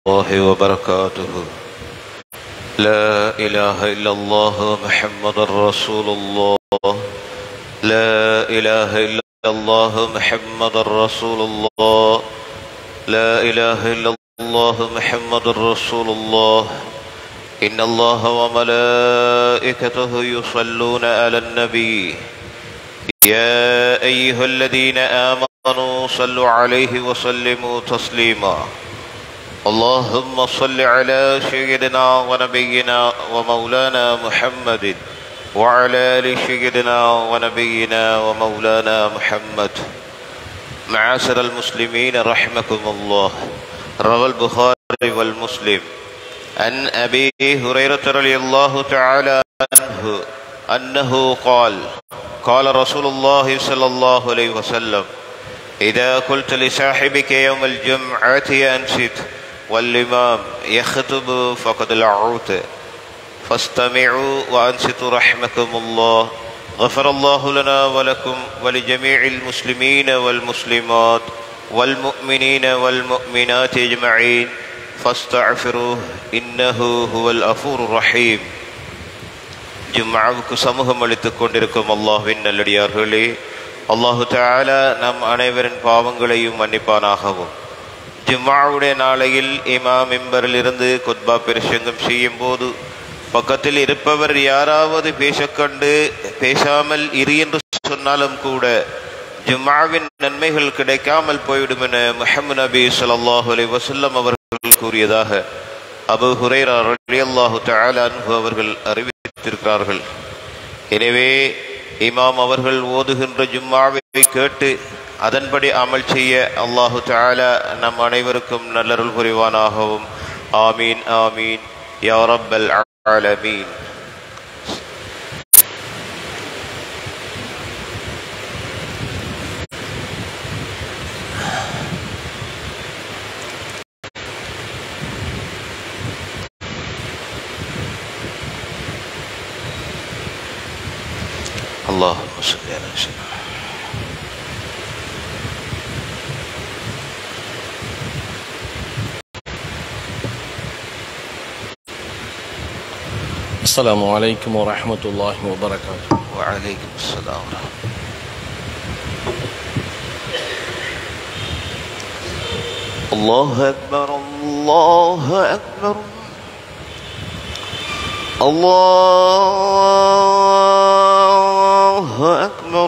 الله وبركاته. لا إله إلا الله محمد رسول الله. لا إله إلا الله محمد رسول الله. لا إله إلا الله محمد رسول الله. إن الله وملائكته يصلون على النبي يا أيها الذين آمنوا صلوا عليه وسلموا تسليما. اللهم صل على سيدنا ونبينا ومولانا محمد وعلى آل سيدنا ونبينا ومولانا محمد. معاشر المسلمين رحمكم الله. روى البخاري والمسلم عن أبي هريرة رضي الله تعالى عنه أنه قال قال رسول الله صلى الله عليه وسلم: إذا قلت لصاحبك يوم الجمعة أنصت والإمام يخطب فقد لغوت فاستمعوا وأنصتوا رحمكم الله. غفر الله لنا ولكم ولجميع المسلمين والمسلمات والمؤمنين والمؤمنات أجمعين فاستغفروه إنه هو الغفور الرحيم. ஜும்ஆவுக்கு சமூகம் அளித்துக் கொண்டிருக்கும் அல்லாஹ்வின் நல்லடியார்களே, அல்லாஹு தஆலா நம் அனைவரின் பாவங்களையும் மன்னிப்பானாகவும், ஜும்ஆவுடைய நாளையில் இமாம் மிம்பரில் இருந்து குத்பா பிரசங்கம் செய்யும் போது பக்கத்தில் இருப்பவர் யாராவது பேசக்கண்டு பேசாமல் இரு என்று சொன்னாலும் கூட ஜும்ஆவின் நன்மைகள் கிடைக்காமல் போய்விடும் என முஹம்மது நபி ஸல்லல்லாஹு அலைஹி வஸல்லம் அவர்கள் கூறியதாக அபூ ஹுரைரா ரலியல்லாஹு தஆலா அன்ஹு அவர்கள் அறிவித்திருக்கிறார்கள். எனவே இமாம் அவர்கள் ஓதுகின்ற ஜும்ஆவை கேட்டு அதன்படி அமல் செய்ய அல்லாஹு தஆலா நம் அனைவருக்கும் நல்லருள் புரிவானாகவும். ஆமீன் ஆமீன் யா ரப்பல் ஆலமீன். اللهم صل على سيدنا. السلام عليكم ورحمة الله وبركاته. وعليكم السلام ورحمة الله. الله أكبر الله أكبر الله أكبر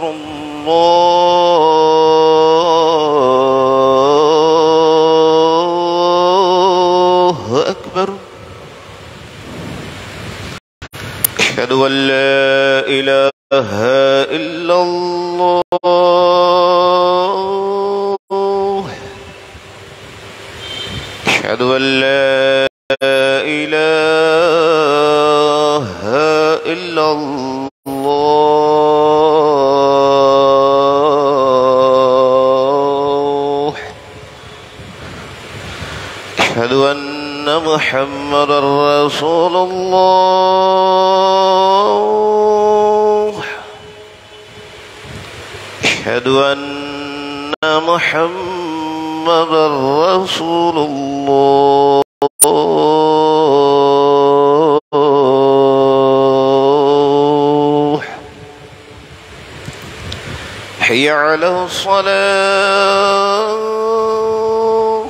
الله أكبر. أشهد أن لا إله إلا الله. أشهد أن لا إله إلا الله. أشهد أن محمدا رسول الله. أشهد أن محمدا رسول الله. حي على الصلاة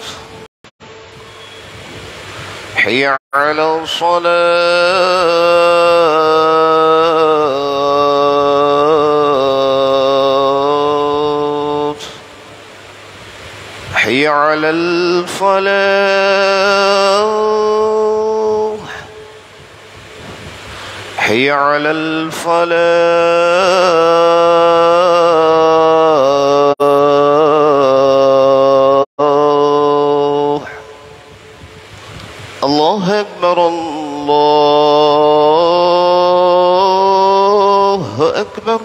حي على الصلاة حي على الفلاح حي على الفلاح. الله أكبر الله أكبر.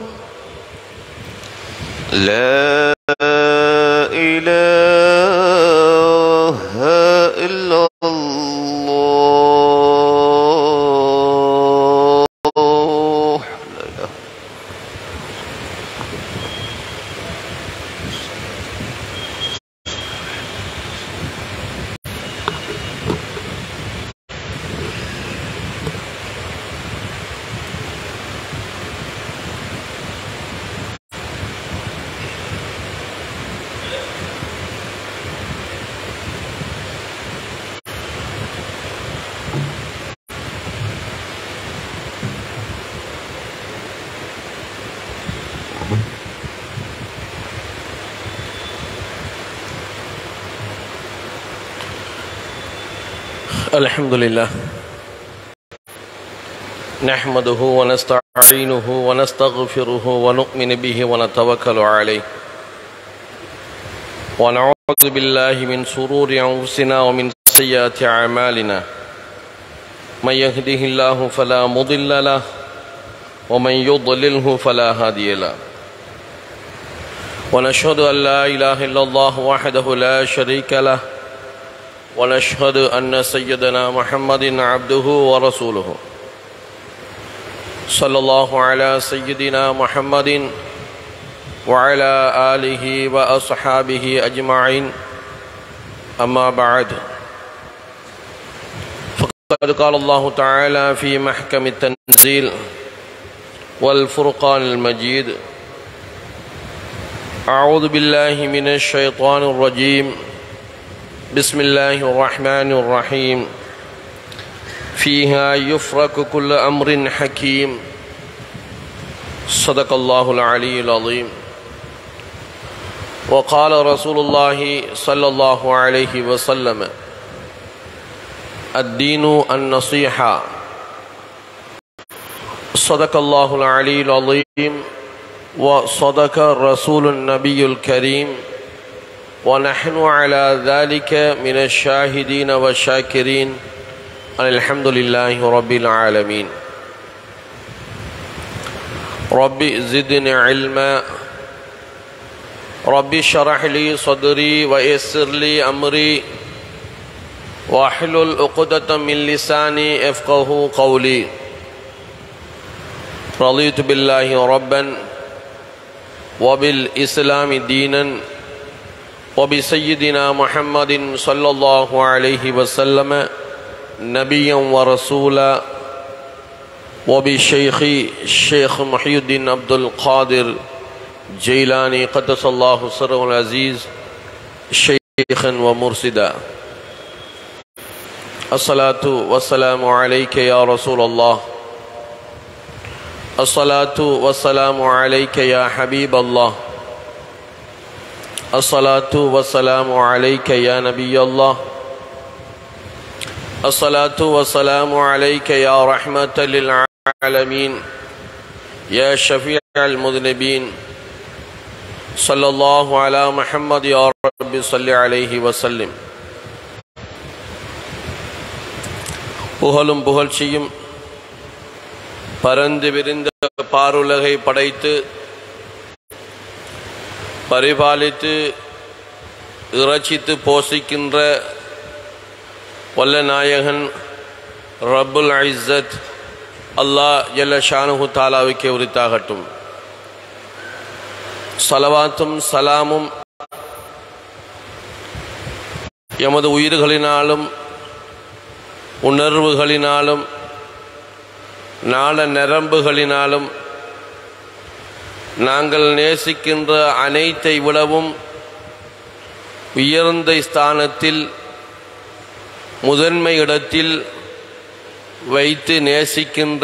لا إله إلا الله. الحمد لله نحمده ونستعينه ونستغفره ونؤمن به ونتوكل عليه ونعوذ بالله من شرور أنفسنا ومن سيئات أعمالنا من يهده الله فلا مضل له ومن يضلله فلا هادي له ونشهد أن لا إله إلا الله وحده لا شريك له ونشهد أن سيدنا محمد عبده ورسوله صلى الله على سيدنا محمد وعلى آله وأصحابه أجمعين أما بعد فقد قال الله تعالى في محكم التنزيل والفرقان المجيد أعوذ بالله من الشيطان الرجيم بسم الله الرحمن الرحيم فيها يفرق كل أمر حكيم صدق الله العلي العظيم وقال رسول الله صلى الله عليه وسلم الدين النصيحة صدق الله العلي العظيم وصدق رسول النبي الكريم ونحن على ذلك من الشاهدين والشاكرين الحمد لله رب العالمين رب زدني علما رب اشرح لي صدري ويسر لي أمري واحلل عقدة من لساني يفقهوا قولي رضيت بالله ربا وبالإسلام دينا وبسيدنا محمد صلى الله عليه وسلم نبيا ورسولا وبشيخ الشيخ محي الدين عبد القادر جيلاني قدس الله سره العزيز شيخا ومرشدا الصلاة والسلام عليك يا رسول الله الصلاة والسلام عليك يا حبيب الله الصلاة والسلام عليك يا نبي الله الصلاة والسلام عليك يا رحمة للعالمين يا شفيع المذنبين صلى الله على محمد يا رب صل عليه وسلم புகழும் புகழ்ச்சியும் பரந்து விரிந்த பாருலகை படைத்து பரிபாலித்து இறைச்சித்து போஷிக்கின்ற வல்ல நாயகன் ரப்புல் இஸ்ஸத் அல்லாஹ் ஜல்ல ஷானுஹு தஆலாவுக்கே உரித்தாகட்டும். ஸலவாத்தும் சலாமும் எமது உயிர்களினாலும் உணர்வுகளினாலும் நாள நரம்புகளினாலும் நாங்கள் நேசிக்கின்ற அனைத்தை விடவும் உயர்ந்த ஸ்தானத்தில் முதன்மை இடத்தில் வைத்து நேசிக்கின்ற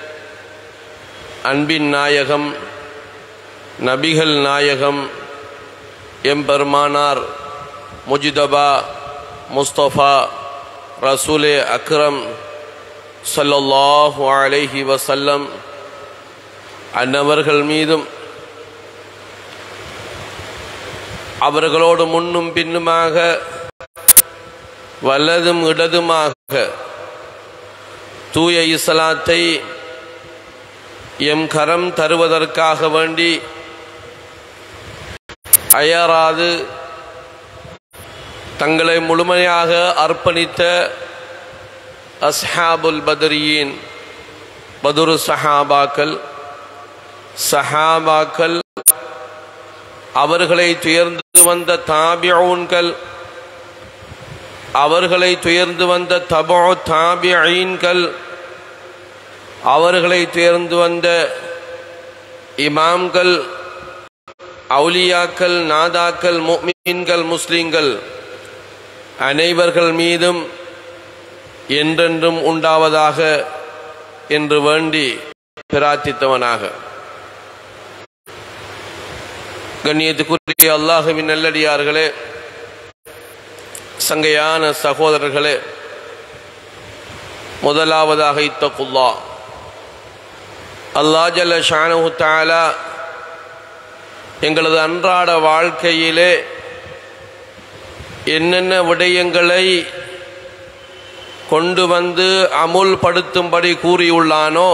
அன்பின் நாயகம் நபிகள் நாயகம் எம்பெருமானார் முஜ்தபா முஸ்தபா ரசூலே அக்ரம் ஸல்லல்லாஹு அலைஹி வஸல்லம் அன்னவர்கள் மீதும் அவர்களோடு முன்னும் பின்னுமாக வலதும் இடதுமாக தூய இஸ்லாத்தை எம் கரம் தருவதற்காக வேண்டி அயராது தங்களை முழுமையாக அர்ப்பணித்த அஸ்ஹாபுல் பத்ரியின் பதுரு சஹாபாக்கள் அவர்களை துயர்ந்து வந்த தாபிஊன்கள் அவர்களை துயர்ந்து வந்த தபஉ தாபிஈன்கள் அவர்களை துயர்ந்து வந்த இமாம்கள் அவுலியாக்கள் நாதாக்கள் முஃமின்கள் முஸ்லிம்கள் அனைவர்கள் மீதும் என்றென்றும் உண்டாவதாக என்று வேண்டி பிரார்த்தித்தவனாக கண்ணியத்துக்குரிய அல்லாஹ்வின் நல்லடியார்களே, சங்கையான சகோதரர்களே, முதலாவதாக இத்தகுல்லா. அல்லாஹ் ஜல்ல ஷானஹு தஆலா எங்களது அன்றாட வாழ்க்கையிலே என்னென்ன விடயங்களை கொண்டு வந்து அமுல்படுத்தும்படி கூறியுள்ளானோ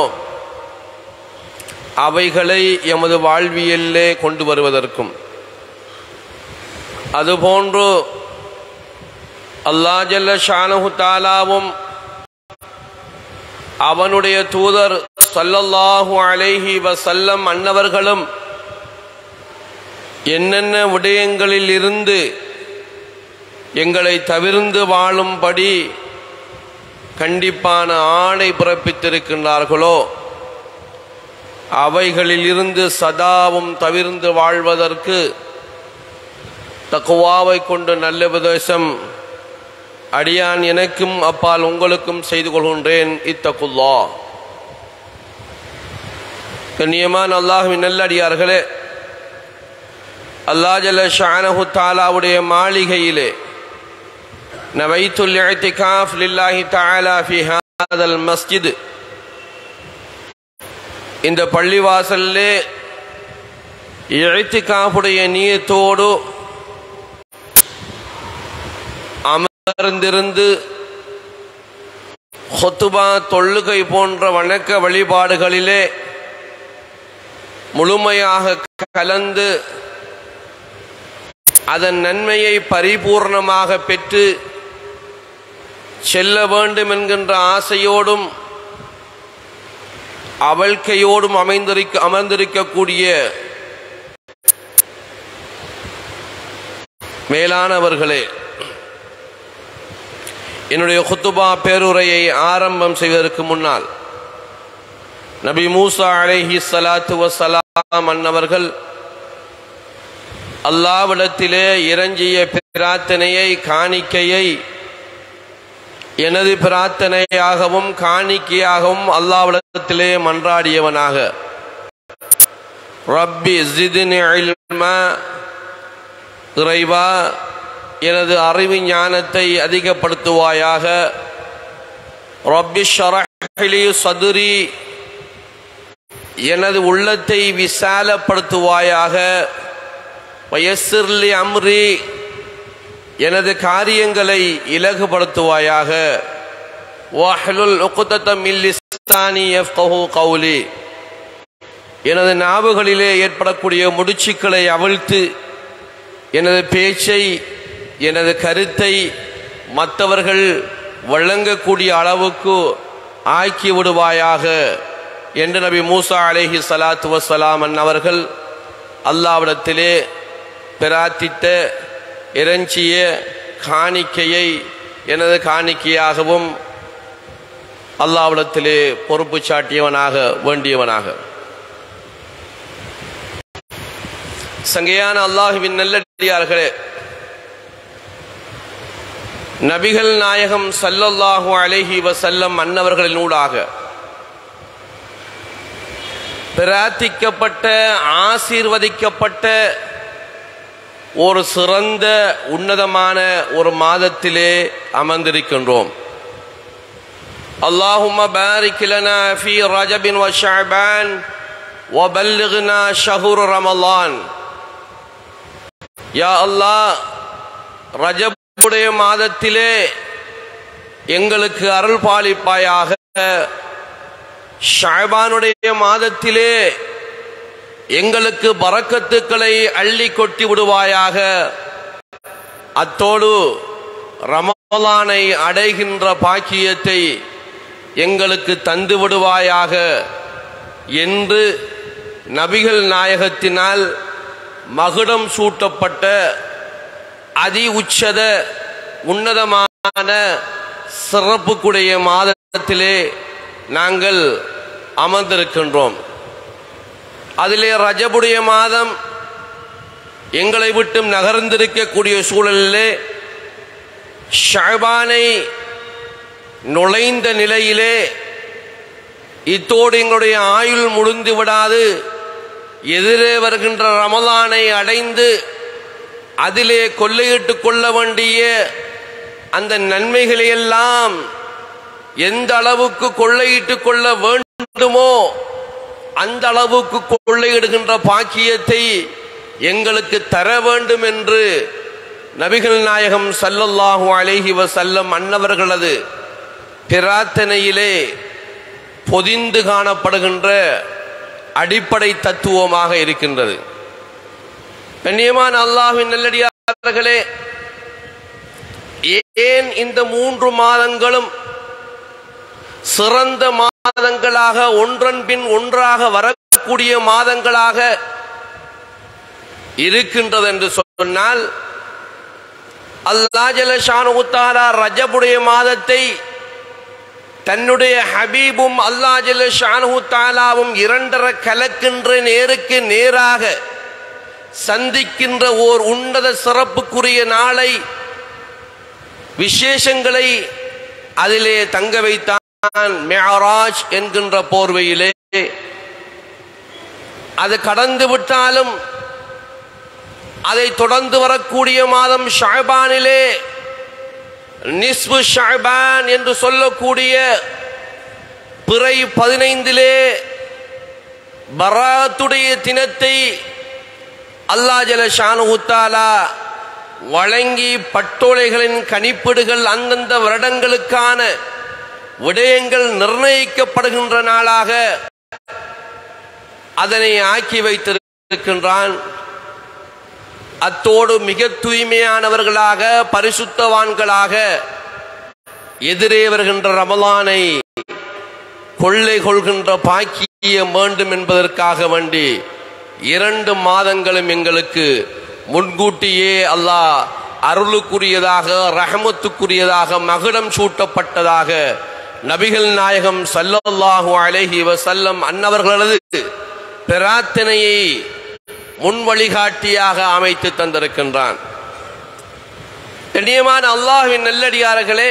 அவைகளை எமது வாழ்வியலிலே கொண்டு வருவதற்கும், அதுபோன்று அல்லாஹ் ஜல்ல ஷானஹு தஆலாவும் அவனுடைய தூதர் ஸல்லல்லாஹு அலைஹி வஸல்லம் அன்னவர்களும் என்னென்ன விடயங்களில் இருந்து எங்களை தவிர்ந்து வாழும்படி கண்டிப்பான ஆணை பிறப்பித்திருக்கின்றார்களோ அவைகளில் இருந்து சதாவும் தவிர்ந்து வாழ்வதற்கு தக்வாவை கொண்டு நல்ல உபதேசம் அடியான் எனக்கும் அப்பால் உங்களுக்கும் செய்து கொள்கின்றேன். இத்தகுல்லா. கண்ணியமான அல்லாஹ்வின் நல்லடியார்களே, அல்லாஹ் ஜல்ல ஷானஹு தஆலாவுடைய மாளிகையிலே நவைத்துல் இஅ்திகாஃப் லில்லாஹி தஆலா ஃபி ஹாதல் மஸ்ஜித், இந்த பள்ளிவாசலிலே இஅ்திகாஃபுடைய நியத்தோடு அமர்ந்திருந்து ஹுத்பா, தொழுகை போன்ற வணக்க வழிபாடுகளிலே முழுமையாக கலந்து அதன் நன்மையை பரிபூர்ணமாக பெற்று செல்ல வேண்டும் என்கின்ற ஆசையோடும் அவழ்க்கையோடும் அமர்ந்திருக்கக்கூடிய மேலானவர்களே, என்னுடைய குத்துபா பேருரையை ஆரம்பம் செய்வதற்கு முன்னால் நபி மூசா அலைஹி ஸலாத்து வஸ்ஸலாம் அன்னவர்கள் அல்லாஹ்விடத்திலே இறைஞ்சிய பிரார்த்தனையை, காணிக்கையை எனது பிரார்த்தனையாகவும் காணிக்கையாகவும் அல்லாஹ்விடத்திலே மன்றாடியவனாக, ரப்பி ஸித்னி இல்மா, இறைவா எனது அறிவு ஞானத்தை அதிகப்படுத்துவாயாக, ரப்பி ஷ்ரஹ் லி ஸத்ரி, எனது உள்ளத்தை விசாலப்படுத்துவாயாக, வயஸ்ஸிர் லி அம்ரி, எனது காரியங்களை இலகுபடுத்துவாயாக, வஹ்லுல் உக்தத மின் லிஸானி யஃப்கஹு கௌலி, எனது நாவுகளிலே ஏற்படக்கூடிய முடிச்சுக்களை அவிழ்த்து எனது பேச்சை, எனது கருத்தை மற்றவர்கள் வழங்கக்கூடிய அளவுக்கு ஆக்கி விடுவாயாக என்று நபி மூசா அலைஹி ஸலாத்து வஸ்ஸலாம் அன்னவர்கள் அல்லாஹ்விடத்திலே பிரார்த்தித்த இறைஞ்சிய காணிக்கையை எனது காணிக்கையாகவும் அல்லாஹ்விடத்திலே பொறுப்பு சாட்டியவனாக, வேண்டியவனாக. சங்கையான அல்லாஹ்வின் நல்லடியார்களே, நபிகள் நாயகம் ஸல்லல்லாஹு அலைஹி வஸல்லம் அன்னவர்களினூடாக பிரார்த்திக்கப்பட்ட, ஆசீர்வதிக்கப்பட்ட ஒரு சிறந்த உன்னதமான ஒரு மாதத்திலே அமர்ந்திருக்கின்றோம். அல்லாஹும்ம பாரிக் லனா ஃபீ ரஜபின் வ ஷஅபான் வ பல்லிக்னா ஷஹ்ர ரமலான். யா அல்லாஹ், ரஜபுடைய மாதத்திலே எங்களுக்கு அருள் பாலிப்பாயாக, ஷஅபானுடைய மாதத்திலே எங்களுக்கு பரக்கத்துக்களை அள்ளி கொட்டி விடுவாயாக, அத்தோடு ரமலானை அடைகின்ற பாக்கியத்தை எங்களுக்கு தந்து விடுவாயாக என்று நபிகள் நாயகத்தினால் மகுடம் சூட்டப்பட்ட அதி உச்சத உன்னதமான சிறப்புக்குடைய மாதத்திலே நாங்கள் அமர்ந்திருக்கின்றோம். அதிலே ரஜபுடைய மாதம் எங்களை விட்டும் நகர்ந்திருக்கக்கூடிய சூழலிலே ஷஅபானை நுழைந்த நிலையிலே இத்தோடு எங்களுடைய ஆயுள் முடிந்து விடாது, எதிரே வருகின்ற ரமலானை அடைந்து அதிலே கொள்ளையிட்டு கொள்ள வேண்டிய அந்த நன்மைகளையெல்லாம் எந்த அளவுக்கு கொள்ளையிட்டுக் கொள்ள வேண்டுமோ அந்த அளவுக்கு கொள்ளையிடுகின்ற பாக்கியத்தை எங்களுக்கு தர வேண்டும் என்று நபிகள் நாயகம் ஸல்லல்லாஹு அலைஹி வஸல்லம் அன்னவர்களது பிரார்த்தனையிலே பொதிந்து காணப்படுகின்ற அடிப்படை தத்துவமாக இருக்கின்றது. கண்ணியமான அல்லாஹ்வின் நல்லடியார்களே, ஏன் இந்த 3 மாதங்களும் சிறந்த மாதங்களாக ஒன்றன் பின் ஒன்றாக வரக்கூடிய மாதங்களாக இருக்கின்றது என்று சொன்னால், அல்லாஹ் ஜல்ல ஷானுஹு தஆலா ரஜபுடைய மாதத்தை தன்னுடைய ஹபீபும் அல்லாஹ் ஜல்ல ஷானுஹு தஆலாவும் இரண்டரை கலக்கின்ற நேருக்கு நேராக சந்திக்கின்ற ஓர் உன்னத சிறப்புக்குரிய நாளை விசேஷங்களை அதிலே தங்க வைத்தான் மிஅராஜ் என்கின்ற போர்வையிலே. அது கடந்து விட்டாலும் அதை தொடர்ந்து வரக்கூடிய மாதம் ஷஅபானிலே நிஸ்பு ஷஅபான் என்று சொல்லக்கூடிய பிறை 15 பராத்துடைய தினத்தை அல்லாஹ் ஜல்ல ஷானுஹு தஆலா வழங்கி பட்டோலைகளின் கணிப்பீடுகள் அந்தந்த வருடங்களுக்கான விடயங்கள் நிர்ணயிக்கப்படுகின்ற நாளாக அதனை ஆக்கி வைத்திருக்கின்றான். அத்தோடு மிக தூய்மையானவர்களாக பரிசுத்தவான்களாக எதிரே வருகின்ற ரமலானை கொள்ளை கொள்கின்ற பாக்கியம் வேண்டும் என்பதற்காக வேண்டி 2 மாதங்களும் எங்களுக்கு முன்கூட்டியே அல்லாஹ் அருளுக்குரியதாக ரஹமத்துக்குரியதாக மகுடம் சூட்டப்பட்டதாக நபிகள் நாயகம் ஸல்லல்லாஹு அலைஹி வஸல்லம் அன்னவர்களது பிரார்த்தனையை முன் வழிகாட்டியாக அமைத்து தந்திருக்கின்றான். கண்ணியமான அல்லாஹ்வின் நல்லடியார்களே,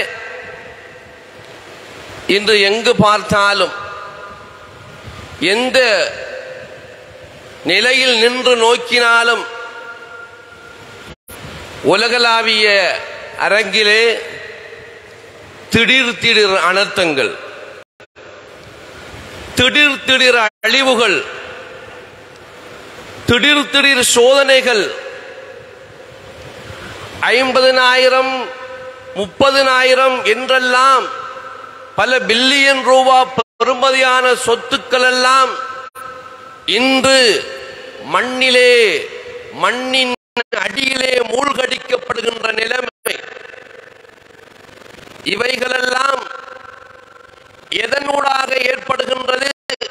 இன்று எங்கு பார்த்தாலும் எந்த நிலையில் நின்று நோக்கினாலும் உலகளாவிய அரங்கிலே திடீர் திடீர் அனர்த்தங்கள், திடீர் திடீர் அழிவுகள், திடீர் திடீர் சோதனைகள், 50,000 30,000 என்றெல்லாம் பல பில்லியன் ரூபாய் பெறுமதியான சொத்துக்கள் எல்லாம் இன்று மண்ணின் அடியிலே மூழ்கடிக்கப்படுகின்ற நிலைமை. இவைகளெல்லாம் எதனூடாக ஏற்படுகின்றது?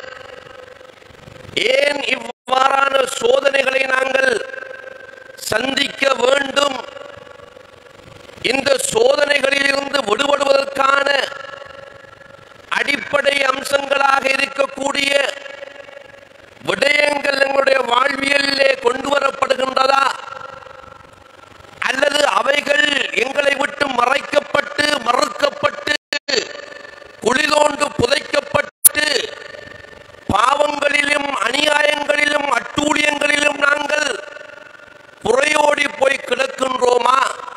ஏன் இவ்வாறான சோதனைகளை நாங்கள் சந்திக்க வேண்டும்? இந்த சோதனைகளில் இருந்து விடுபடுவதற்கான அடிப்படை அம்சங்களாக இருக்கக்கூடிய விடயங்கள் எங்களுடைய வாழ்வியலிலே கொண்டு வரப்படுகின்றதா, அல்லது அவைகள் எங்களை விட்டு மறைக்கப்பட்டு மறுக்கப்பட்டு குளிதோண்டு புதைக்கப்பட்டு பாவங்களிலும் அநியாயங்களிலும் அட்டூழியங்களிலும் நாங்கள் புறையோடி போய் கிடக்கின்றோமா,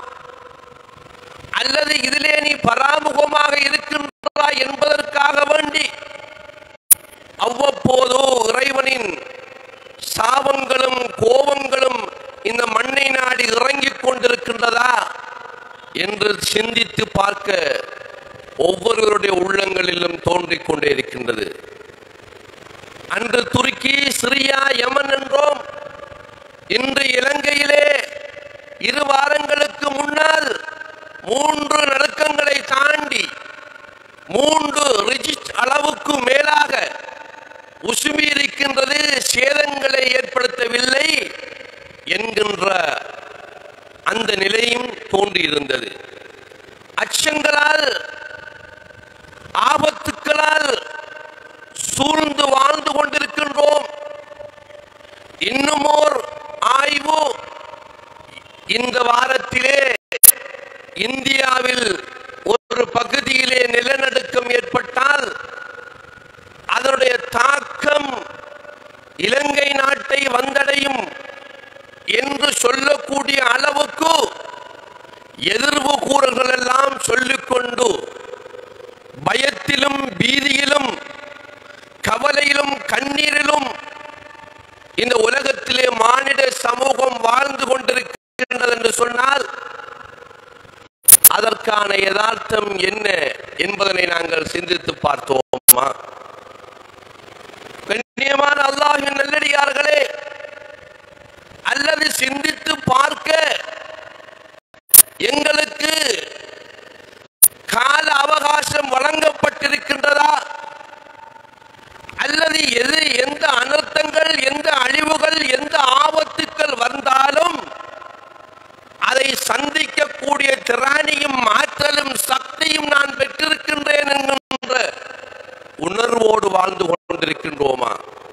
அல்லது இதிலே நீ பராமுகமாக இருக்கின்றா என்பதற்காக வேண்டி அவ்வப்போது இறைவனின் சாபங்களும் கோபங்களும் இந்த மண்ணை நாடி இறங்கிக் கொண்டிருக்கின்றதா என்று சிந்தித்து பார்க்க ஒவ்வொருவருடைய உள்ளங்களிலும் தோன்றிக் கொண்டே இருக்கின்றது. அன்று துருக்கி, சிரியா, யமன் என்றோம். இன்று இலங்கையிலே 2 வாரங்களுக்கு முன்னால் 3 நடுக்கங்களை தாண்டி 3 ரிஜிஸ்ட் அளவுக்கு மேலாக உசுமி இருக்கின்றது. சேதங்களை ஏற்படுத்தவில்லை என்கின்ற அந்த நிலையும் தோன்றியிருந்தது. அச்சங்களால் ஆபத்துக்களால் சூழ்ந்து வாழ்ந்து கொண்டிருக்கின்றோம். இன்னுமோர் ஆய்வு இந்த வாரத்திலே இந்தியாவில் ஒரு பகுதியிலே நிலநடுக்கம் ஏற்பட்டால் அதனுடைய தாக்கம் இலங்கை நாட்டை வந்தடையும் என்று சொல்லக்கூடிய அளவுக்கு எதிர்வு கூறல்கள் எல்லாம் சொல்லிக்கொண்டு பயத்திலும் பீதியிலும் கவலையிலும் கண்ணீரிலும் இந்த உலகத்திலே மானிட சமூகம் வாழ்ந்து கொண்டிருக்கின்றது என்று சொன்னால் அதற்கான யதார்த்தம் என்ன என்பதனை நாங்கள் சிந்தித்து பார்த்தோமா? கண்ணியமான அல்லாஹ்வின் நல்லடியார்களே, அல்லது சிந்தித்து பார்க்க எங்களுக்கு கால அவகாசம் வழங்கப்பட்டிருக்கின்றதா? அல்லது எந்த அனர்த்தங்கள், எந்த அழிவுகள், எந்த ஆபத்துக்கள் வந்தாலும் அதை சந்திக்கக்கூடிய திராணியும் ஆற்றலும் சக்தியும் நான் பெற்றிருக்கின்றேன் என்கின்ற உணர்வோடு வாழ்ந்து கொண்டிருக்கின்றோமா?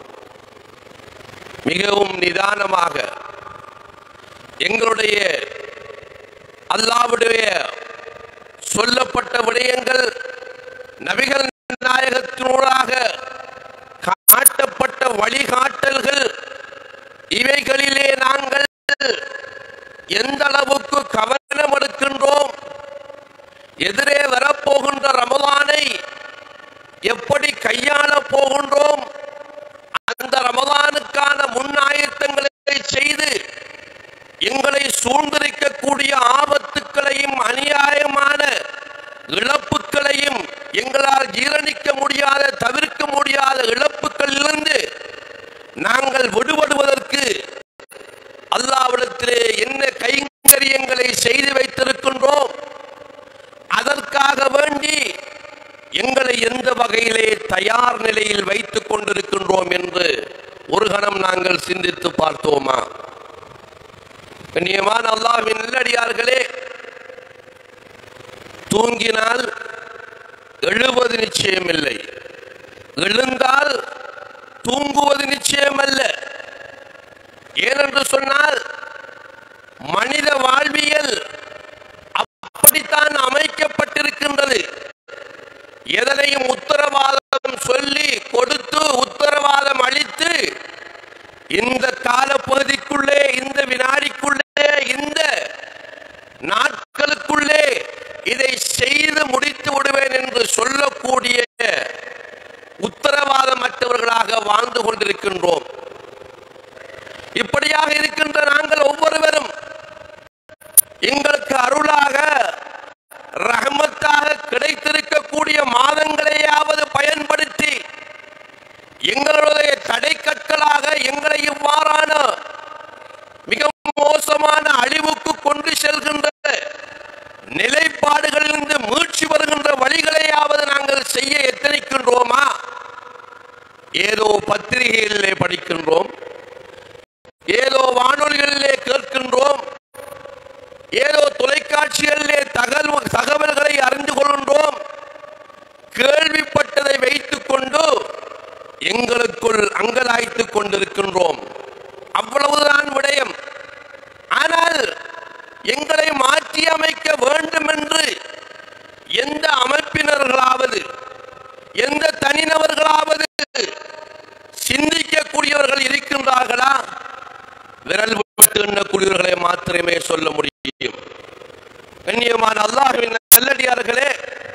மிகவும் நிதானமாக எங்களுடைய அல்லாஹ்வுடைய சொல்லப்பட்ட விடயங்கள், நபிகள் நாயகத்தினூடாக காட்டப்பட்ட வழிகாட்டல்கள், இவைகளிலே நாங்கள் எந்த அளவுக்கு கவனம் எடுக்கின்றோம், எதிரே வரப்போகின்ற ரமலானை எப்படி கையாள போகின்றோம், அந்த ரமலானுக்கான முன்னாயத்தங்களை செய்து எங்களை சூழ்ந்திருக்கக்கூடிய ஆபத்துக்களையும் அநியாயமான இழப்புகளையும் எங்களால் ஜீரணிக்க முடியாத, தவிர்க்க முடியாத இழப்புகளிலிருந்து நாங்கள் விடுபடுவதற்கு அல்லாஹ்விடத்திலே என்ன கைங்கரியங்களை செய்து வைத்திருக்கின்றோம், அதற்காக வேண்டி எங்களை எந்த வகையிலே தயார் நிலையில் வைத்துக் கொண்டிருக்கின்றோம் என்று ஒரு கணம் நாங்கள் சிந்தித்து பார்த்தோமா? கண்ணியமான அல்லாஹ்வின் நல்லடியார்களே, தூங்கினால் எழுவது நிச்சயமில்லை, எழுந்தால் தூங்குவது நிச்சயமல்ல. ஏனென்று சொன்னால் மனித வாழ்வியல் அப்படித்தான் அமைக்கப்பட்டிருக்கின்றது. எதனையும் உத்தரவாதம் சொல்லி கொடுத்து உத்தரவாதம் அளித்து இந்த காலப்பகுதிக்குள்ளே, இந்த வினாடிக்குள்ளே, இந்த நாட்களுக்குள்ளே இதை செய்து முடித்து விடுவேன் என்று சொல்லக்கூடிய உத்தரவாதமற்றவர்களாக வாழ்ந்து கொண்டிருக்கின்றோம். இப்படியாக இருக்கின்ற நாங்கள் ஒவ்வொருவரும் எங்களுக்கு அருளாக, ரஹமத்தாக கிடைத்திருக்கக்கூடிய மாதங்களையாவது பயன்படுத்தி எங்களுடைய தடைக்கற்களாக எங்களை இவ்வாறான மிக மோசமான அழிவுக்கு கொண்டு செல்கின்ற நிலைப்பாடுகளிலிருந்து மீட்சி வருகின்ற வழிகளையாவது நாங்கள் செய்ய எத்தனிக்கின்றோமா? ஏதோ பத்திரிகைகளிலே படிக்கின்றோம், ஏதோ வானொலிகளிலே கேட்கின்றோம், ஏதோ தொலைக்காட்சிகளிலே தகவல்களை அறிந்து கொள்கின்றோம். கேள்விப்பட்டதை வைத்துக் கொண்டு எங்களுக்குள் அங்கலாய்த்துக் கொண்டிருக்கின்றோம். அவ்வளவுதான் விடயம். ஆனால் எங்களை மாற்றி அமைக்க வேண்டும் என்று எந்த அமைப்பினர்களாவது, எந்த தனிநபர்களாவது சிந்திக்கக்கூடியவர்கள் இருக்கின்றார்களா? விரல் விட்டு எண்ணக்கூடியவர்களை மாத்திரமே சொல்ல முடியும். கண்ணியமான அல்லாஹ்வின் நல்லடியார்களே,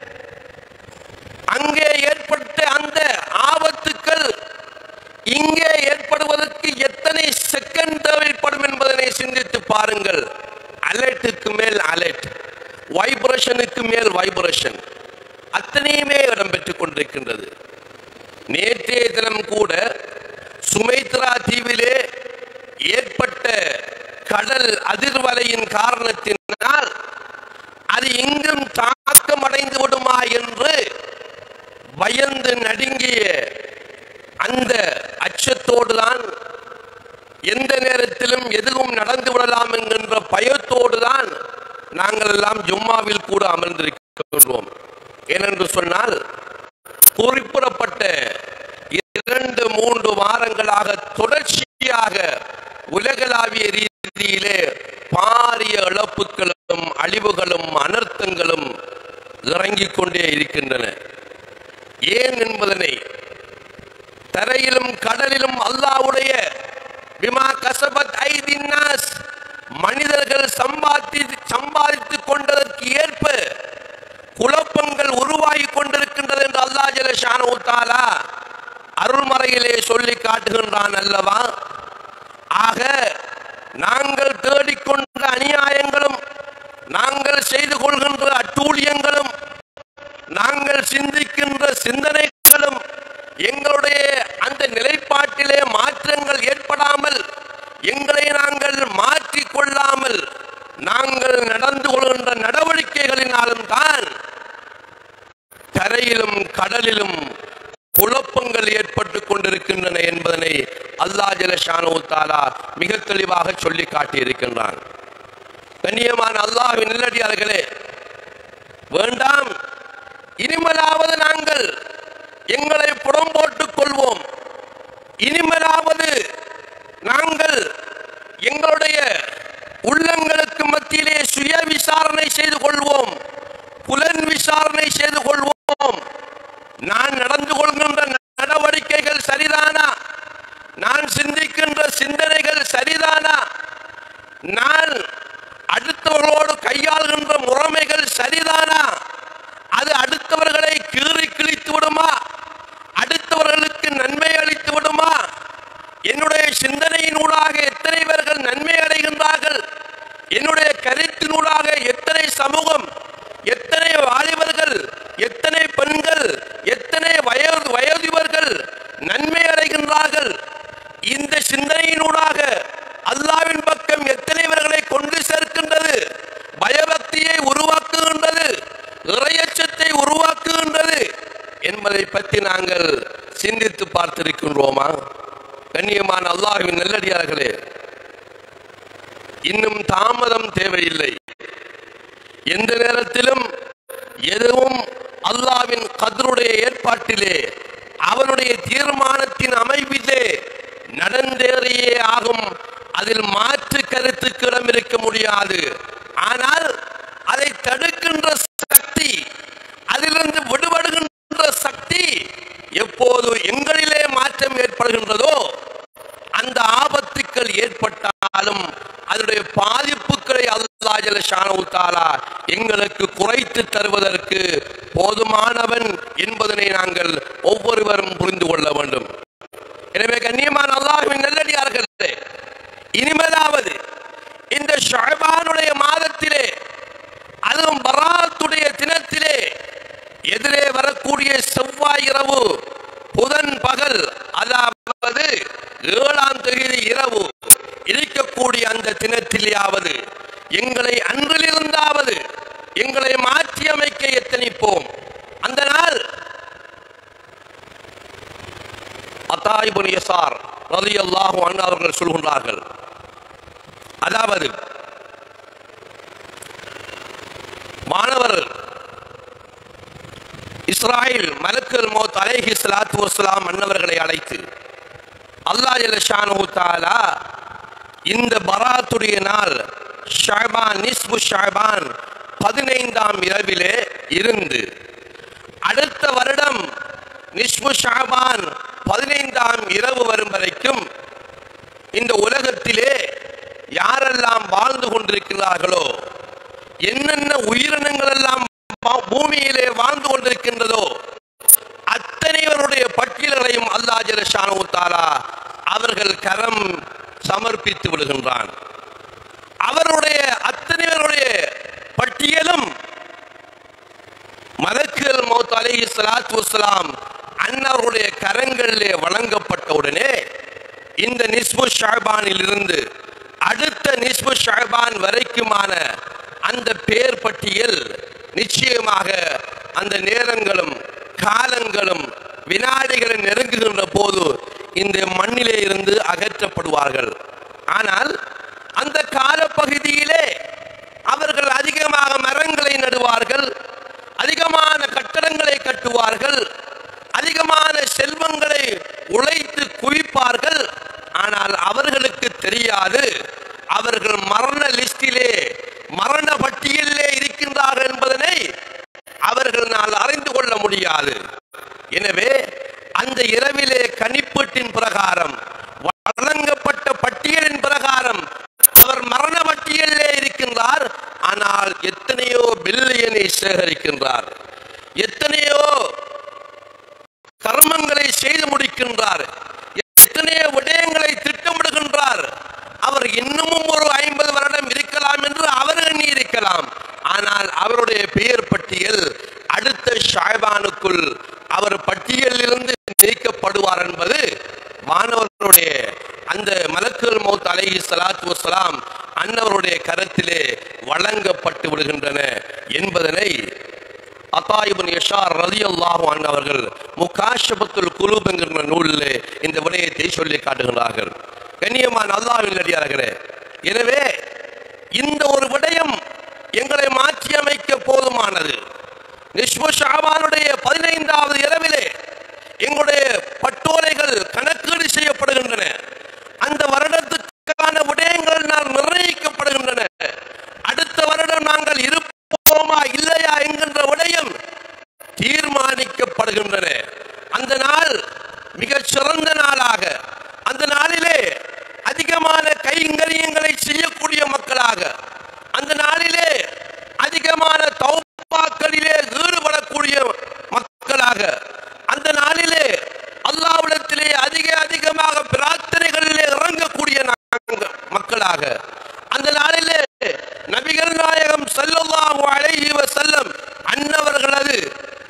அங்கே ஏற்பட்ட அந்த ஆபத்துக்கள் இங்கே ஏற்படுவதற்கு எத்தனை செகண்ட் தேவைப்படும் என்பதனை சிந்தித்து பாருங்கள். அலர்ட்டுக்கு மேல் அலர்ட், வைப்ரேஷனுக்கு மேல் வைப்ரேஷன், அத்தனையுமே இடம்பெற்றுக் கொண்டிருக்கின்றது. நேற்றைய தினம் கூட சுமைத்ரா தீவிலே ஏற்பட்ட கடல் அதிர்வலையின் காரணத்தினால் அது எங்கும் தாக்கம் அடைந்து விடுமா என்று பயந்து நடுங்கிய அந்த அச்சத்தோடு தான், எந்த நேரத்திலும் எதுவும் நடந்து விடலாம் என்கின்ற பயத்தோடு தான் நாங்கள் எல்லாம் ஜும்மாவில் கூட அமர்ந்திருக்கின்றோம். ஏனென்று சொன்னால் குறிப்பிடப்பட்ட 2-3 வாரங்களாக தொடர்ச்சியாக உலகளாவிய ரீதியிலே பாரிய இழப்புகளும் அழிவுகளும் அனர்த்தங்களும் இறங்கிக் கொண்டே இருக்கின்றன. ஏன் என்பதனை தரையிலும் கடலிலும் அல்லாஹ்வுடைய பிமா கஸபத் ஐதின் நாஸ், மனிதர்கள் சம்பாதித்துக் கொண்டதற்கு ஏற்ப குழப்பங்கள் உருவாகி கொண்டிருக்கின்றன ஜல்லஷானஹு தஆலா அருள்மறையிலே சொல்லி காட்டுகின்றான் அல்லவா, ஆக நாங்கள் தேடிக்கொண்ட அநியாயங்களும் நாங்கள் செய்து கொள்கின்ற அட்டூழியங்களும் நாங்கள் சிந்திக்கின்ற சிந்தனைகளும் எங்களுடைய அந்த நிலைப்பாட்டிலே மாற்றங்கள் ஏற்படாமல் எங்களை நாங்கள் மாற்றிக் கொள்ளாமல் நாங்கள் நடந்து கொள்கின்ற நடவடிக்கைகளினாலும் தான் கரையிலும் கடலிலும் குழப்பங்கள் ஏற்பட்டுக் கொண்டிருக்கின்றன என்பதனை அல்லாஹ் ஜல்லஷானஹு தஆலா மிக தெளிவாக சொல்லி காட்டியிருக்கின்றான். கண்ணியமான அல்லாஹ்வின் நல்லடியார்களே, வேண்டாம், இனிமேலாவது நாங்கள் எங்களை புறம் போட்டுக் கொள்வோம், இனிமேலாவது நாங்கள் எங்களுடைய உள்ளங்களுக்கு மத்தியிலே சுய விசாரணை செய்து கொள்வோம், புலன் விசாரணை செய்து கொள்வோம். நான் நடந்து கொள்கின்ற நடவடிக்கைகள் சரிதானா, நான் சிந்திக்கின்ற சிந்தனைகள் சரிதானா, நான் அடுத்தவர்களோடு கையாளுகின்ற முறைமைகள் சரிதானா, அது அடுத்தவர்களை கீறி கிழித்து விடுமா, அடுத்தவர்களுக்கு நன்மை அளித்து விடுமா, என்னுடைய சிந்தனையினூடாக எத்தனை பேர்கள் நன்மை அடைகின்றார்கள், என்னுடைய கருத்தினூடாக எத்தனை சமூகம், எத்தனை வாலிபர்கள், எத்தனை பெண்கள், எத்தனை வயோதிபர்கள் நன்மை அடைகின்றார்கள், இந்த சிந்தனையினூடாக அல்லாஹ்வின் பக்கம் எத்தனை பேர்களை கொண்டு சேர்க்கின்றது, பயபக்தியை உருவாக்குகின்றது, இறையச்சத்தை உருவாக்குகின்றது என்பதை பற்றி நாங்கள் சிந்தித்து பார்த்திருக்கின்றோமா? கண்ணியமான அல்லாஹ்வின் நல்லடியார்களே, இன்னும் தாமதம் தேவையில்லை. எந்த நேரத்திலும் எதுவும் அல்லாஹ்வின் கத்ருடைய ஏற்பாட்டிலே அவனுடைய தீர்மானத்தின் அமைப்பிலே நடந்தேறியே ஆகும். அதில் மாற்று கருத்துக்கு இடம் இருக்க முடியாது. ஆனால் அதை தடுக்கின்ற சக்தி, அதிலிருந்து விடுபடுகின்ற சக்தி எப்போது எங்களிலே மாற்றம் ஏற்படுகின்றதோ, அந்த ஆபத்துக்கள் ஏற்பட்டாலும் அதனுடைய பாதிப்புகளை அல்லாஹ் ஜல்லஷானஹு தஆலா எங்களுக்கு குறைத்து தருவதற்கு போதுமானவன் என்பதனை நாங்கள் ஒவ்வொருவரும் புரிந்து கொள்ள வேண்டும். எனவே கண்ணியமான அல்லாஹ்வின் நல்லடியார்களே, இனிமேலாவது இந்த ஷஅபானுடைய மாதத்திலே, அதுவும் பராத்துடைய தினத்திலே, எதிரே வரக்கூடிய செவ்வாய் இரவு, புதன் பகல், அதாவது 7ஆம் தேதி இரவு இருக்கக்கூடிய அந்த தினத்திலேயாவது எங்களை அன்றிலிருந்தாவது எங்களை மாற்றி அமைக்க எத்தனிப்போம். அந்த நாள் அத்தா இப்னு யஸார் ரலியல்லாஹு அன்ஹு அவர்கள் சொல்கின்றார்கள், அதாவது மாணவர் இஸ்ராயில் மலக்குல் மௌத் அலைஹி ஸலாத்து வஸ்ஸலாம் மன்னவர்களை அழைத்து அல்லாஹ் ஜல்லஷானஹு தஆலா இந்த பராத்துடைய நாள் ஷஅபான் நிஸ்பு ஷஅபான் 15ஆம் இரவிலே இருந்து அடுத்த வருடம் நிஸ்பு ஷஅபான் 15ஆம் இரவு வரும் வரைக்கும் இந்த உலகத்திலே யாரெல்லாம் வாழ்ந்து கொண்டிருக்கிறார்களோ, என்னென்ன உயிரினங்கள் எல்லாம் பூமியிலே வாழ்ந்து கொண்டிருக்கின்றதோ அத்தனைவருடைய பட்டியல்களையும் அல்லாஹ் ஜல்லஷானஹு தஆலா அவர்கள் கரம் சமர்ப்பித்து விடுகின்றான். அவருடைய அத்தனைவருடைய பட்டியலும் மலக்குல் மௌத் அலைஹி ஸலாத்து வஸ்ஸலாம் அன்னருடைய கரங்களிலே வழங்கப்பட்டவுடனே இந்த நிஸ்பு ஷஅபானில் இருந்து அடுத்த நிஸ்பு ஷஅபான் வரைக்குமான அந்த பேர் பட்டியல் நிச்சயமாக அந்த நேரங்களும் காலங்களும் வினாடிகளை நெருங்குகின்ற போது இந்த மண்ணிலே இருந்து அகற்றப்படுவார்கள். ஆனால் அந்த காலப்பகுதியிலே அவர்கள் அதிகமாக மரங்களை நடுவார்கள், அதிகமான கட்டடங்களை கட்டுவார்கள், அதிகமான செல்வங்களை உழைத்து குவிப்பார்கள். ஆனால் அவர்களுக்கு தெரியாது அவர்கள் மரண லிஸ்டிலே, மரண பட்டியலிலே இருக்கின்றார்கள் என்பதனை அவர்களால் அறிந்து கொள்ள முடியாது. எனவே அந்த இரவிலே கணிப்பீட்டின் பிரகாரம், வழங்கப்பட்ட பட்டியலின் பிரகாரம் அவர் மரண பட்டியலிலே இருக்கின்றார். ஆனால் எத்தனையோ பில்லியனை சேகரிக்கின்றார், எத்தனையோ யோசிக்கின்றார், எத்தனையோ விடயங்களை திட்டமிடுகின்றார். அவர் இன்னமும் ஒரு 50 வருடம் இருக்கலாம் என்று அவர் எண்ணி இருக்கலாம். ஆனால் அவருடைய பெயர் பட்டியல் அடுத்த ஷாபானுக்குள் அவர் பட்டியலிலிருந்து நீக்கப்படுவார் என்பது மாணவர்களுடைய அந்த மலக்குல் மௌத் அலைஹி ஸலாத்து வஸ்ஸலாம் அன்னவருடைய கரத்திலே வழங்கப்பட்டு விடுகின்றன என்பதனை அத்தா இப்னு யஸார் ரலியல்லாஹு அன்ஹு அவர்கள் முகாஷபத்துல் குலூப் என்கிற நூலிலே இந்த விடயத்தை சொல்லி காட்டுகிறார்கள். கண்ணியமான அல்லாஹ்வின் நல்லடியார்களே, எனவே இந்த ஒரு விடயம் எங்களை மாற்றி அமைக்க போதுமானது. நிஸ்ஃபு ஷஅபானுடைய 15வது இரவிலே எங்களுடைய பட்டோலைகள் கணக்கீடு செய்யப்படுகின்றன. அந்த வருடத்துக்கான விடயங்கள் நிர்ணயிக்கப்படுகின்றன. அடுத்த வருடம் நாங்கள் இருப்போமா இல்லையா என்கின்ற விடயம் தீர்மானிக்கப்படுகின்றன. அந்த நாள் மிகச் சிறந்த நாளாக, அந்த நாளிலே அதிகமான கைங்கரியங்களை செய்யக்கூடிய மக்களாக, அந்த நாளிலே அதிகமான தௌபாக்களிலே ஈடுபடக்கூடிய மக்களாக, அந்த நாளிலே அல்லாஹ்விடத்திலே அதிகமாக பிரார்த்தனைகளிலே இறங்கக்கூடிய மக்களாக, அந்த நாளிலே நபிகள் நாயகம் ஸல்லல்லாஹு அலைஹி வஸல்லம் அன்னவர்களது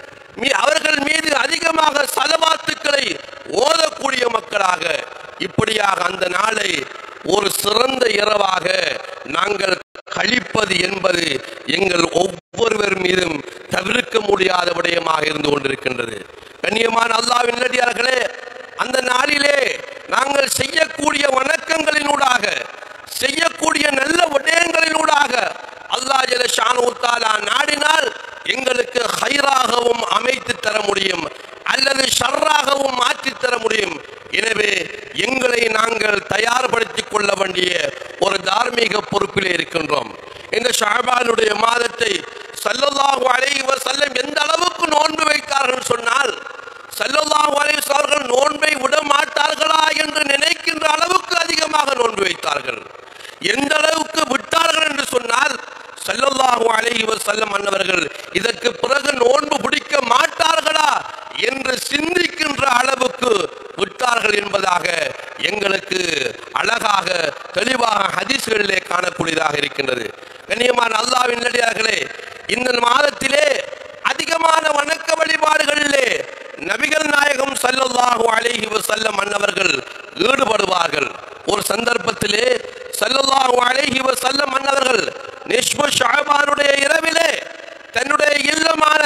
அவர்கள் மீது அதிகமாக ஸலவாத்துக்களை ஓதக்கூடிய மக்களாக, இப்படியாக அந்த நாளை ஒரு சிறந்த இரவாக நாங்கள் கழிப்பது என்பது எங்கள் ஒவ்வொருவர் மீதும் தவிர்க்க முடியாத விடயமாக இருந்து கொண்டிருக்கின்றது. கண்ணியமான அல்லாஹ்வின் நல்லடியார்களே, அந்த நாளிலே நாங்கள் செய்யக்கூடிய வணக்கங்களினூடாக, செய்யக்கூடிய நல்ல விடயங்களினூடாக அல்லாஹ் ஜல்ல ஷானஹு தஆலா நாடினால் எங்களுக்கு ஹைராகவும் அமைத்து தர முடியும், அல்லது ஷர்ராகவும் மாற்றி தர முடியும். எனவே எங்களை நாங்கள் தயார்படுத்திக் கொள்ள வேண்டிய ஒரு தார்மீக பொறுப்பிலே இருக்கின்றோம். இந்த ஷஅபானுடைய மாதத்தை ஸல்லல்லாஹு அலைஹி வஸல்லம் எந்த அளவுக்கு நோன்பு வைத்தார்கள் சொன்னால், ஸல்லல்லாஹு அலைஹி வஸல்லம் நோன்பை விட மாட்டார்களா என்று நினைக்கின்ற அளவுக்கு அதிகமாக நோன்பு வைத்தார்கள். எந்த அளவுக்கு விட்டார்கள் என்று சொன்னால், ஸல்லல்லாஹு அலைஹி வஸல்லம் அன்னவர்கள் இதற்கு பிறகு நோன்பு பிடிக்க மாட்டார்களா என்று சிந்திக்கின்ற அளவுக்கு விட்டார்கள் என்பதாக எங்களுக்கு அழகாக தெளிவாக ஹதீஸ்களிலே காணக்கூடியதாக இருக்கின்றது. கண்ணியமான அல்லாஹ்வின் நல்லடியார்களே, இந்த மாதத்திலே அதிகமான வணக்க வழிபாடுகளிலே நபிகள் நாயகம் ஸல்லல்லாஹு அலைஹி வஸல்லம் அன்னவர்கள் ஈடுபடுவார்கள். ஒரு சந்தர்ப்பத்திலே ஸல்லல்லாஹு அலைஹி வஸல்லம் அன்னவர்கள் நிஸ்ஃபு ஷஅபானுடைய இரவிலே தன்னுடைய இல்லமான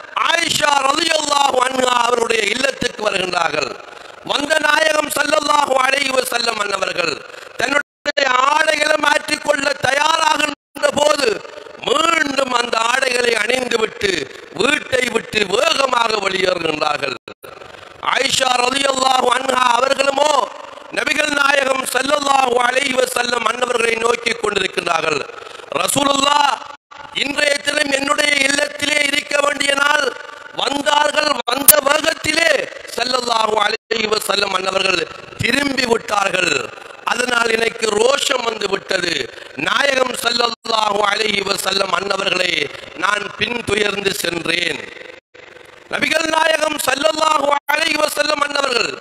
ஆயிஷா ரலியல்லாஹு அன்ஹா அவருடைய இல்லத்துக்கு வருகின்றார்கள். வந்த நாயகம் ஸல்லல்லாஹு அலைஹி வஸல்லம் அன்னவர்கள் தன்னுடைய ஆடைகளை மாற்றிக்கொள்ள தயாராகின்ற போது மீண்டும் அந்த ஆடைகளை அணிந்துவிட்டு வீட்டை விட்டு வேகமாக வெளியேறுகின்றார்கள். ஆயிஷா ரலியல்லாஹு அன்ஹா அவர்களுமோ நபிகள் நாயகம் ஸல்லல்லாஹு அலைஹி வஸல்லம் அன்னவர்களை நோக்கி கொண்டிருக்கின்றார்கள். ரசூலுல்லாஹ் இன்றைய தினம் என்னுடைய இல்லத்திலே இருக்க வேண்டிய நாள். வந்தார்கள், வந்த வேகத்திலே ஸல்லல்லாஹு அலைஹி வஸல்லம் அன்னவர்கள் திரும்பி விட்டார்கள். அதனால் எனக்கு ரோஷம் வந்து விட்டது. நாயகம் ஸல்லல்லாஹு அலைஹி வஸல்லம் அன்னவர்களை நான் பின்துயர்ந்து சென்றேன். நபிகள் நாயகம் ஸல்லல்லாஹு அலைஹி வஸல்லம் அன்னவர்கள்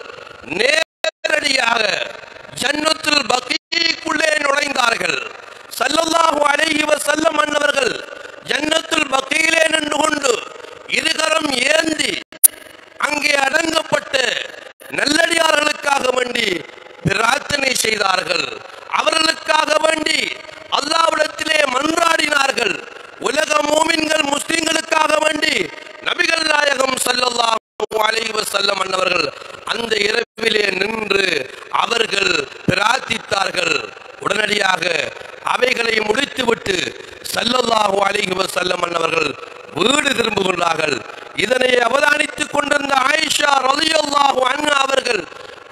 நேரடியாக ஜன்னத்துல் பகீக்குள்ளே நுழைந்தார்கள். ஸல்லல்லாஹு அலைஹி வஸல்லம் அன்னவர்கள் ஜன்னத்துல் பகீயிலே நின்று கொண்டு இருகரம் ஏந்தி அங்கே அடங்கப்பட்ட நல்லடியார்களுக்காக வேண்டி பிரார்த்தனை செய்தார்கள். அவர்களுக்காக வேண்டி அல்லாஹ்விடத்திலே மன்றாடினார்கள். உலக மூமின்கள் முஸ்லிம்களுக்காக வேண்டி நபிகள் நாயகம் ஸல்லல்லாஹு அலைஹி வஸல்லம் அன்னவர்கள் அந்த இரவிலே நின்று அவர்கள் பிரார்த்தித்தார்கள். உடனடியாக அவைகளை முடித்துவிட்டு ஸல்லல்லாஹு அலைஹி வஸல்லம் அன்னவர்கள் வீடு திரும்புகிறார்கள். இதனை அவதானித்துக் கொண்டிருந்த ஆயிஷா ரலியல்லாஹு அன்ஹா அவர்கள்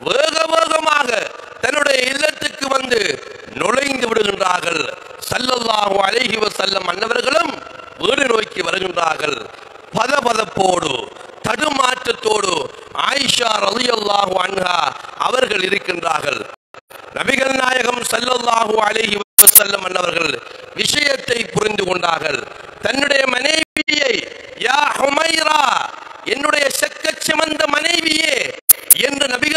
வேகமாக தன்னுடைய இல்லத்துக்கு வந்து நுழைந்து விடுகின்றார்கள். ஸல்லல்லாஹு அலைஹி வஸல்லம் அன்னவர்களும் வீடு நோக்கி வருகின்றார்கள். பதபதப்போடு தடுமாற்றத்தோடு ஆயிஷா ரலியல்லாஹு அன்ஹா அவர்கள் இருக்கின்றார்கள். நபிகள் நாயகம் ஸல்லல்லாஹு அலைஹி வஸல்லம் அன்னவர்கள் விஷயத்தை புரிந்து கொண்டார்கள். தன்னுடைய மனைவியை, யா ஹுமைரா, என்னுடைய செக்கச் சிமந்த மனைவியே என்று நபி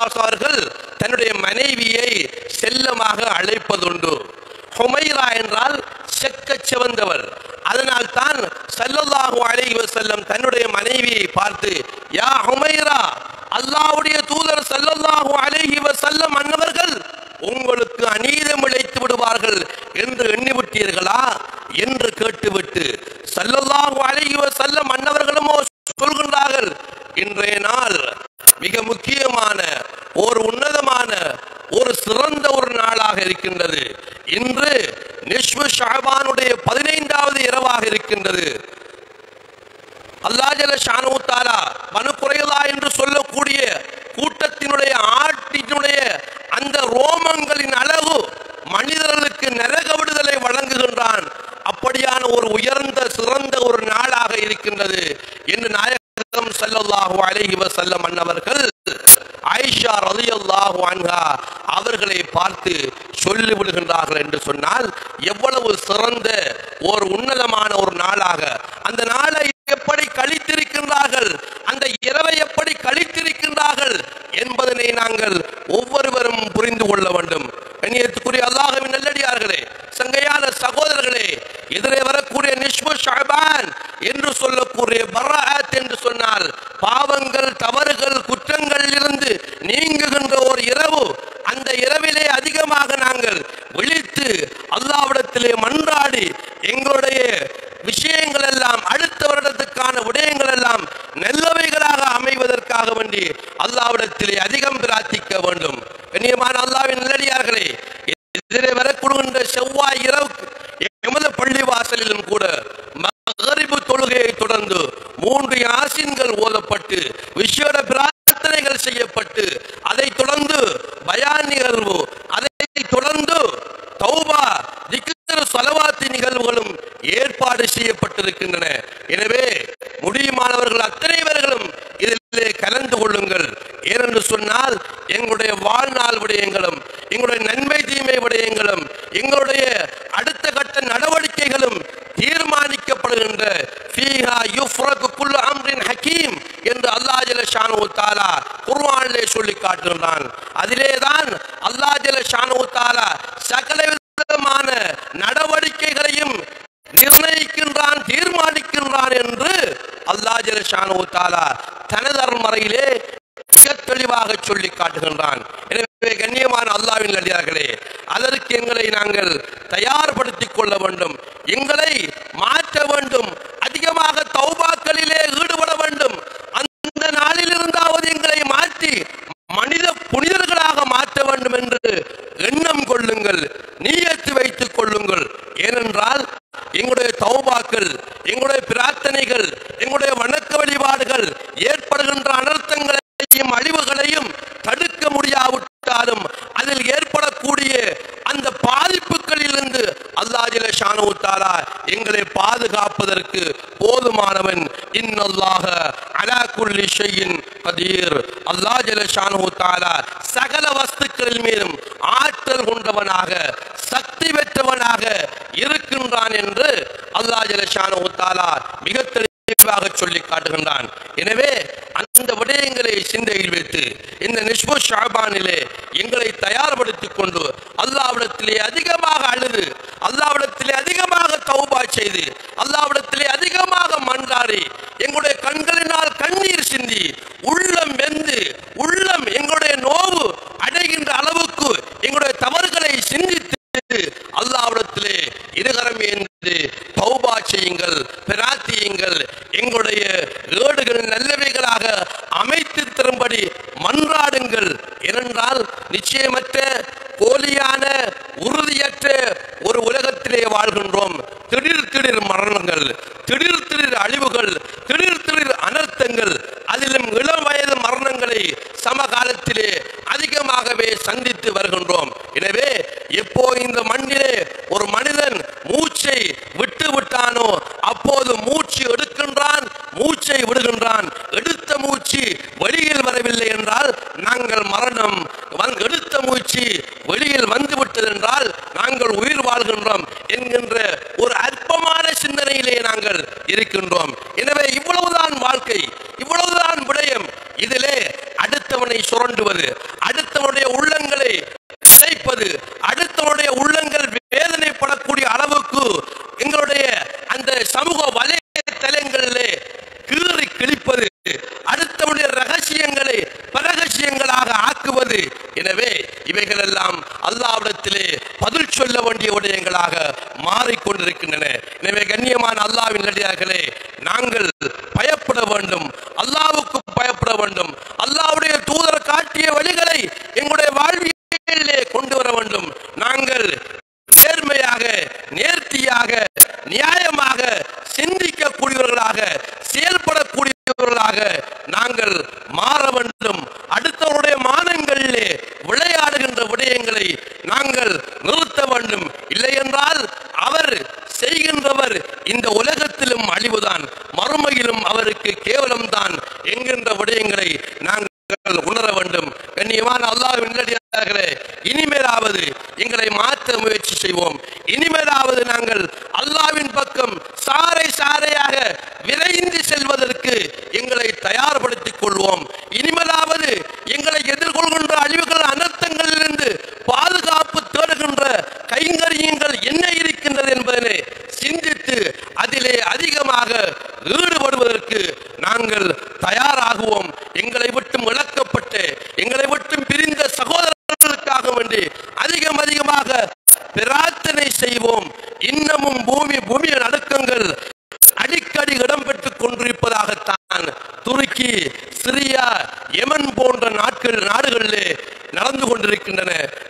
ஸல்லல்லாஹு அலைஹி அவர்கள் தன்னுடைய மனைவியை செல்லமாக அழைப்பதுண்டு. ஹுமைரா என்றால் செக்க சிவந்தவர். அதனால் தான் ஸல்லல்லாஹு அலைஹி வஸல்லம் தன்னுடைய மனைவியை பார்த்து, யா ஹுமைரா, அல்லாஹ்வுடைய தூதர் ஸல்லல்லாஹு அலைஹி வஸல்லம் அன்னவர்கள் உங்களுக்கு அநீதம் இழைத்து விடுவார்கள் என்று எண்ணிவிட்டீர்களா என்று கேட்டுவிட்டு ஸல்லல்லாஹு அலைஹி வஸல்லம் அன்னவர்களுமோ சொல்கின்றார்கள், இன்றைய நாள் மிக முக்கியமான ஒரு உன்னதமான ஒரு சிறந்த ஒரு நாளாக இருக்கின்றது. இன்று நிஸ்ஃபு ஷஅபானுடைய 15வது இரவாக இருக்கின்றது. அல்லாஹ் ஜல்ல ஷானஹு தஆலா பனு குறைலா என்று சொல்லக்கூடிய கூட்டத்தினுடைய ஆட்டினுடைய அந்த ரோமங்களின் அளவு மனிதர்களுக்கு நரக விடுதலை வழங்குகின்றான். அப்படியான ஒரு உயர்ந்த சிறந்த ஒரு நாளாக இருக்கின்றது என்று நாயகம் ஸல்லல்லாஹு அலைஹி வஸல்லம் அன்னவர்கள் ஆயிஷா ரலியல்லாஹு அன்ஹா அவர்களை பார்த்து சொல்லி விடுகின்றார்கள் என்று சொன்னால் எவ்வளவு சிறந்த ஒரு உன்னதமான ஒரு நாளாக அந்த நாளை எப்படி கழித்திருக்கின்றார்கள், அந்த இரவை எப்படி கழித்திருக்கின்றார்கள் என்பதனை நாங்கள் ஒவ்வொருவரும் புரிந்து கொள்ள வேண்டும். கண்ணியத்துக்குரிய அல்லாஹ்வின் நல்லடியார்களே, சங்கையான சகோதரர்களே, எதிரே வரக்கூடிய நிஸ்ஃபு ஷஅபான் என்று சொல்லக்கூடிய பராஅத் என்று சொன்னால் பாவங்கள் தவறுகள் குற்றங்களில் இருந்து நீங்குகின்ற ஒரு இரவு. அந்த இரவிலே அதிகமாக நாங்கள் விழித்து அல்லாஹ்விடத்திலே மன்றாடி எங்களுடைய விஷயங்கள் எல்லாம் அடுத்த வருடத்துக்கான விடயங்கள் எல்லாம் நல்லவைகளாக அமைவதற்காக வேண்டி அல்லாஹ்விடத்திலே அதிகம் பிரார்த்திக்க வேண்டும். கண்ணியமான அல்லாஹ்வின் நல்லடியார்களே, எதிரே வரக்கூடுகின்ற செவ்வாய் இரவு எமது பள்ளிவாசலிலும் கூட மக்ரிபு தொழுகையை தொடர்ந்து 3 யாசீன்கள் ஓதப்பட்டு விசேட பிரார்த்தனைகள் செய்யப்பட்டு அதை தொடர்ந்து பயான் நிகழ்வு, அதை தொடர்ந்து தௌபா திக்ர் ஸலவாத் நிகழ்வுகளும் ஏற்பாடு செய்யப்பட்டிருக்கின்றன. எனவே முடியுமானவர்கள் அத்தனை பேர்களும் இதிலே கலந்து கொள்ளுங்கள். ஏனென்று சொன்னால் எங்களுடைய வாழ்நாள் விடயங்களும் எங்களுடைய நன்மை தீமை விடயங்களும் எங்களுடைய அடுத்த கட்ட நடவடிக்கைகளும் தீர்மானிக்கப்படுகின்ற ஃபீஹா யுஃப்ரகு குல்லு அம்ரின் ஹகீம் என்று அல்லாஹ் ஜல்ல ஷானஹு தஆலா குர்ஆனிலே சொல்லி காட்டுகிறான். அதிலேதான் அல்லாஹ் ஜல்ல ஷானஹு தஆலா சகல விதமான நடவடிக்கைகளையும் நிர்ணயிக்கின்றான், தீர்மானிக்கின்றான் என்று அல்லாஹ் ஜல்ல ஷானஹு தஆலா தனது அருள்மறையிலே மிக தெளிவாக சொல்லி காட்டுகின்றான். எனவே கண்ணியமான அல்லாஹ்வின் நல்லடியார்களே, அதற்கு எங்களை நாங்கள் தயார்படுத்திக் கொள்ள வேண்டும், எங்களை மாற்ற வேண்டும், அதிகமாக தௌபாக்களிலே ஈடுபட வேண்டும். அந்த நாளில் இருந்தாவது எங்களை மாற்றி மனித புனிதர்களாக மாற்ற வேண்டும் என்று எண்ணம் கொள்ளுங்கள், நியத்து வைத்துக் கொள்ளுங்கள். ஏனென்றால் எங்களுடைய தௌபாக்கள், எங்களுடைய பிரார்த்தனைகள், எங்களுடைய வணக்க வழிபாடுகள் ஏற்படுகின்ற அனர்த்தங்களையும் அழிவுகளையும் தடுக்க முடியாவிட்டாலும் அதில் ஏற்படக்கூடிய அந்த பாதிப்புகளிலிருந்து அல்லாஹ் ஜல்ல ஷானஹு தஆலா எங்களை பாதுகாப்பதற்கு போதுமானவன். இன்னல்லாஹ அலா குல்லி ஷைஇன் கதீர். அல்லாஹ் ஜல்ல ஷானஹு தஆலா சகல வஸ்துக்களின் மீதும் ஆற்றல் கொண்டவனாக சக்தி பெற்றவனாக இருக்கின்றான் என்று அல்லாஹ் ஜல்ல ஷானஹு தஆலா மிக தெளிவாக சொல்லி காட்டுகின்றான். எனவே அந்த விடயங்களை சிந்தையில் வைத்து இந்த நிஸ்ஃபு ஷஅபானிலே எங்களை தயார்படுத்திக் கொண்டு அல்லாஹ்விடத்திலே அதிகமாக அழுது, அல்லாஹ்விடத்திலே அதிகமாக தௌபா செய்து, அல்லாஹ்விடத்திலே அதிகமாக மன்றாடி, எங்களுடைய கண்களினால் கண்ணீர் சிந்தி, உள்ளம் வெந்து, உள்ளம் எங்களுடைய நோவு அடைகின்ற அளவுக்கு எங்களுடைய தவறுகளை சிந்தித்து அல்லாஹ்விடத்திலே இருகரம் ஏந்தி தௌபா செய்யுங்கள், பிரார்த்தியுங்கள். எங்களுடைய ஏடுகள் நல்லவைகளாக அமைத்து தரும்படி மன்றாடுங்கள். ஏனென்றால் நிச்சயமற்ற போலியான உறுதியற்ற ஒரு உலகத்திலே வாழ்கின்றோம். திடீர் திடீர் மரணங்கள், திடீர் திடீர் அழிவுகள், திடீர் திடீர் அனர்த்தங்கள், அதிலும் இளம் வயது மரணங்களை சமகாலத்திலே அதிகமாகவே சந்தித்து வருகின்றோம். எனவே எப்போ இந்த மண்ணிலே ஒரு மனிதன் மூச்சை விட்டு விட்டானோ அப்போது மூச்சு எடுக்கின்றான், மூச்சை விடுகின்றான். எடுத்த மூச்சு வெளியில் வரவில்லை என்றால் நாங்கள் மரணம், எடுத்த மூச்சு வெளியில் வந்து விட்டது என்றால் நாங்கள் உயிர் வாழ்கின்றோம் என்கின்ற ஒரு அற்பமான சிந்தனையிலே நாங்கள் இருக்கின்றோம். எனவே இவ்வளவுதான் வாழ்க்கை, இவ்வளவுதான் விடயம். இதிலே அடுத்தவனை சுரண்டுவது, விடயங்களாக மாறிக்கொண்டிருக்கின்றன. எனவே கண்ணியமான அல்லாஹ்வின் நல்லடியார்களே, நாங்கள் பயப்பட வேண்டும், அல்லாஹ்வுக்கு பயப்பட வேண்டும். அல்லாஹ்வுடைய தூதர் காட்டிய வழிகளை எங்களுடைய வாழ்வியலிலே கொண்டு வர வேண்டும். நாங்கள் நேர்மையாக, நேர்த்தியாக, நியாயமாக சிந்திக்கக்கூடியவர்களாக, செயல்படக்கூடியவர்களாக நாங்கள் மாற வேண்டும். அடுத்தவருடைய மானங்களிலே விளையாடுகின்ற விடயங்களை நாங்கள் நிறுத்த வேண்டும். இல்லை என்றால் அவர் செய்கின்றவர் இந்த உலகத்திலும் அழிவுதான், மறுமையிலும் அவருக்கு கேவலம்தான் என்கின்ற விடயங்களை நாங்கள் உணர வேண்டும். கண்ணியமான அல்லாஹ்வின் நல்லடியார்களே, இனிமேலாவது எங்களை மாற்ற முயற்சி செய்வோம். இனிமேலாவது நாங்கள் அல்லாஹ்வின் பக்கம் சாறை சாறையாக விரைந்து செல்வதற்கு எங்களை தயார்படுத்திக் கொள்வோம். இனிமேலாவது எங்களை எதிர்கொள்கின்ற அழிவுகள், அனர்த்தங்களிலிருந்து பாதுகாப்பு தேடுகின்ற கைங்கரியங்கள் என்ன இருக்கின்றது என்பதனை சிந்தித்து அதிலே அதிகமாக ஈடுபடுவதற்கு நாங்கள் தயாராகுவோம். எங்களை விட்டும் இழக்கப்பட்டு, எங்களை விட்டும் பிரிந்த சகோதரர்களுக்காக வேண்டி அதிகமாக பிரார்த்தனை செய்வோம். இன்னமும் பூமியின் நடுக்கங்கள் அடிக்கடி இடம்பெற்றுக் கொண்டிருப்பதாகத்தான் துருக்கி, சிரியா, யமன் போன்ற நாடுகளிலே நடந்து கொண்டிருக்கின்றன.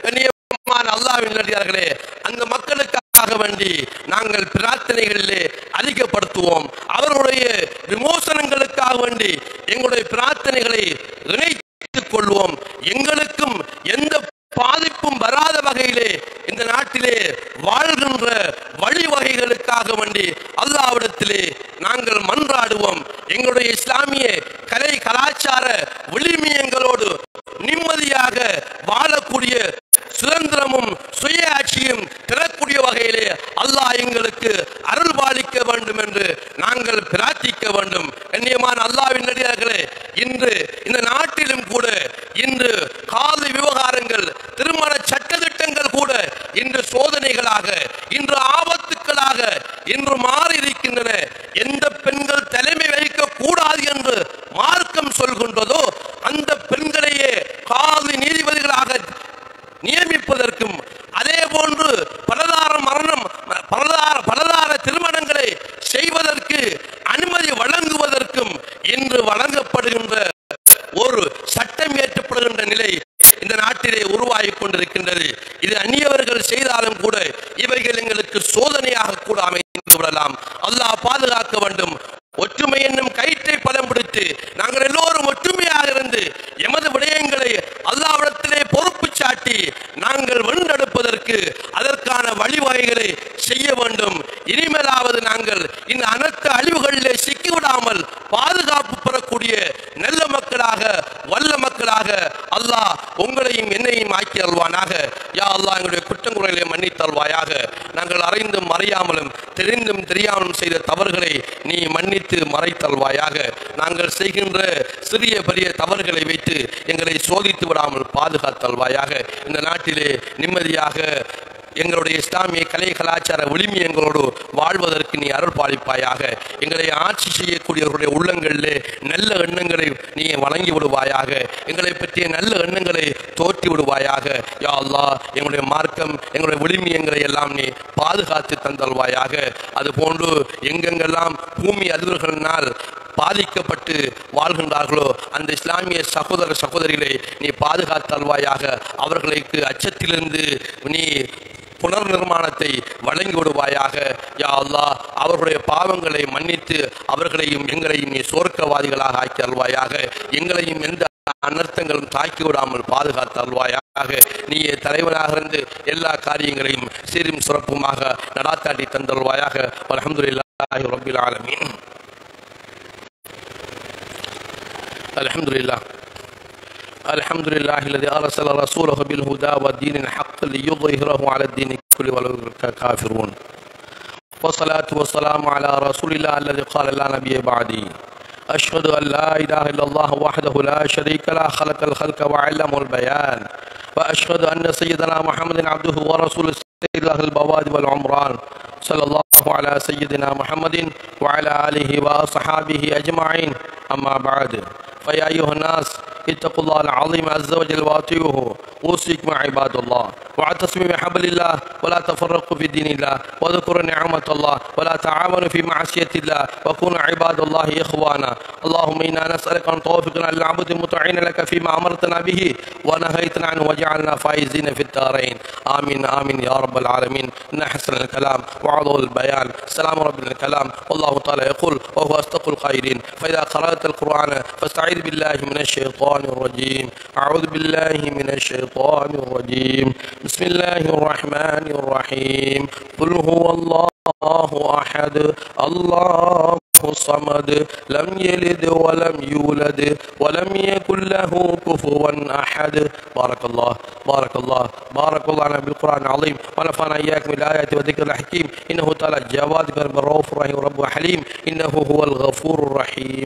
அல்லாஹ்வின் நல்லடியார்களே, அந்த மக்களுக்காக வேண்டி நாங்கள் பிரார்த்தனைகளிலே அதிகப்படுத்துவோம். அவர்களுடைய விமோசனங்களுக்காக வேண்டி எங்களுடைய பிரார்த்தனைகளை இணைத்துக் கொள்வோம். எங்களுக்கும் எந்த பாதிப்பும் வராத வகையிலே இந்த நாட்டிலே வாழ்கின்ற வழிவகைகளுக்காக வேண்டி அல்லாஹ்விடத்திலே நாங்கள் மன்றாடுவோம். எங்களுடைய இஸ்லாமிய கலை கலாச்சார விழுமியங்களோடு நிம்மதியாக வாழக்கூடிய சுதந்திரமும் சுய ஆட்சியும் பெறக்கூடிய வகையிலே அல்லாஹ் எங்களுக்கு அருள் பாலிக்க வேண்டும் என்று நாங்கள் பிரார்த்திக்க வேண்டும். கண்ணியமான அல்லாஹ்வின் நல்லடியார்களே, இன்று இந்த நாட்டிலும் கூட இன்று காது விவகாரங்கள், திருமண சட்டதிட்டங்கள் கூட இன்று சோதனைகளாக, இன்று ஆபத்துக்களாக இன்று மாறி இருக்கின்றன. எந்த பெண்கள் தலைமை வகிக்க கூடாது என்று மார்க்கம் சொல்கின்றதோ அந்த பெண்களையே காது நீதிபதிகளாக நியமிப்பதற்கும், அதே போன்று பலதார திருமணங்களை செய்வதற்கு அனுமதி வழங்குவதற்கும் இன்று வழங்கப்படுகின்ற ஒரு சட்டம் ஏற்றப்படுகின்ற நிலை இந்த நாட்டிலே உருவாகி கொண்டிருக்கின்றது. இது அந்நியவர்கள் செய்தாலும் கூட இவைகள் எங்களுக்கு சோதனையாக கூட அமைந்து விடலாம். அல்லாஹ் பாதுகாக்க வேண்டும். ஒற்றுமை என்னும் கயிற்றை பலம் பிடித்து நாங்கள் எல்லோரும் ஒற்றுமையாக இருந்து எமது விடயங்களை அல்லாஹ்விடத்திலே பொறுப்பு சாட்டி நாங்கள் வென்றெடுப்பதற்கு அதற்கான வழிவகைகளை செய்ய வேண்டும். இனிமேலாவது நாங்கள் இந்த அனைத்து அழிவுகளிலே சிக்கிவிடாமல் பாதுகாப்பு பெறக்கூடிய நல்ல மக்களாக, வல்ல மக்களாக அல்லாஹ் உங்களையும் என்னையும் ஆக்கி அல்வானாக. யா அல்லாஹ், எங்களுடைய குற்றங்குறைகளை மன்னித்தல்வாயாக. நாங்கள் அறிந்தும் அறியாமலும் தெரிந்தும் தெரியாமலும் செய்த தவறுகளை நீ மன்னித்து மறைத்தல்வாயாக. நாங்கள் செய்கின்ற சிறிய பெரிய தவறுகளை வைத்து எங்களை சோதித்து விடாமல் பாதுகாத்தல்வாயாக. இந்த நாட்டிலே நிம்மதியாக எங்களுடைய இஸ்லாமிய கலை கலாச்சார விழுமியங்களோடு வாழ்வதற்கு நீ அருள் பாலிப்பாயாக. எங்களை ஆட்சி செய்யக்கூடியவர்களுடைய உள்ளங்களிலே நல்ல எண்ணங்களை நீ வழங்கி விடுவாயாக. எங்களை பற்றிய நல்ல எண்ணங்களை தோற்றி விடுவாயாக. யா அல்லாஹ், எங்களுடைய மார்க்கம், எங்களுடைய விழுமியங்களை எல்லாம் நீ பாதுகாத்து தந்தல்வாயாக. அதுபோன்று எங்கெங்கெல்லாம் பூமி அதிர்வுகளினால் பாதிக்கப்பட்டு வாழ்கின்றார்களோ அந்த இஸ்லாமிய சகோதர சகோதரிகளை நீ பாதுகாத்தல்வாயாக. அவர்களுக்கு அச்சத்திலிருந்து நீ புனர் நிர்மாணத்தை வழங்கி விடுவாயாக. யா அல்லாஹ், அவர்களுடைய பாவங்களை மன்னித்து அவர்களையும் எங்களையும் நீ சொர்க்கவாதிகளாக ஆக்கி அல்வாயாக. எங்களையும் எந்த அனர்த்தங்களும் தாக்கி விடாமல் பாதுகாத்து அல்வாயாக. நீயே தலைவனாக இருந்து எல்லா காரியங்களையும் சீரும் சிறப்புமாக நடாத்தாட்டி தந்தல்வாயாக. அல்ஹம்துலில்லாஹி ரப்பில் ஆலமீன். அல்ஹம்துலில்லாஹ் الحمد لله الذي أرسل رسوله بالهدى والدين الحق ليظهره على الدين كله ولو الكافرون. والصلاة والسلام على رسول الله الذي قال لا نبي بعدي. أشهد أن لا إله إلا الله وحده لا شريك له خلق الخلق وعلم البيان. وأشهد أن سيدنا محمد عبده ورسوله سيد أهل البوادي والعمران. صلى الله على سيدنا محمد وعلى آله وأصحابه أجمعين. أما بعد، فيا أيها الناس اتقوا الله العظيم عز وجل واطيعوه أوصيكم عباد الله واعتصموا بحبل الله ولا تفرقوا في دين الله واذكروا نعمة الله ولا تعاونوا في معصية الله وكونوا عباد الله إخوانا. اللهم إنا نسألك أن توفقنا للعبد المطيعين لك فيما أمرتنا به ونهيتنا عنه وجعلنا فائزين في الدارين. آمين آمين يا رب العالمين. إن أحسن الكلام وعظه البيان سلام رب الكلام. والله تعالى يقول وهو أصدق القائلين فإذا قرأت القرآن فاستعذ بالله من الشيطان الرجيم. أعوذ بالله من الشيطان الرجيم. بسم الله الرحمن الرحيم. قل هو الله أحد الله الصمد لم يلد ولم يولد ولم يكن له كفوا أحد. بارك الله بارك الله بارك الله لنا بالقرآن العظيم ونفعنا إياكم بالآيات والذكر الحكيم. إنه تعالى جواد كريم الرؤوف الرحيم رب حليم إنه هو الغفور الرحيم.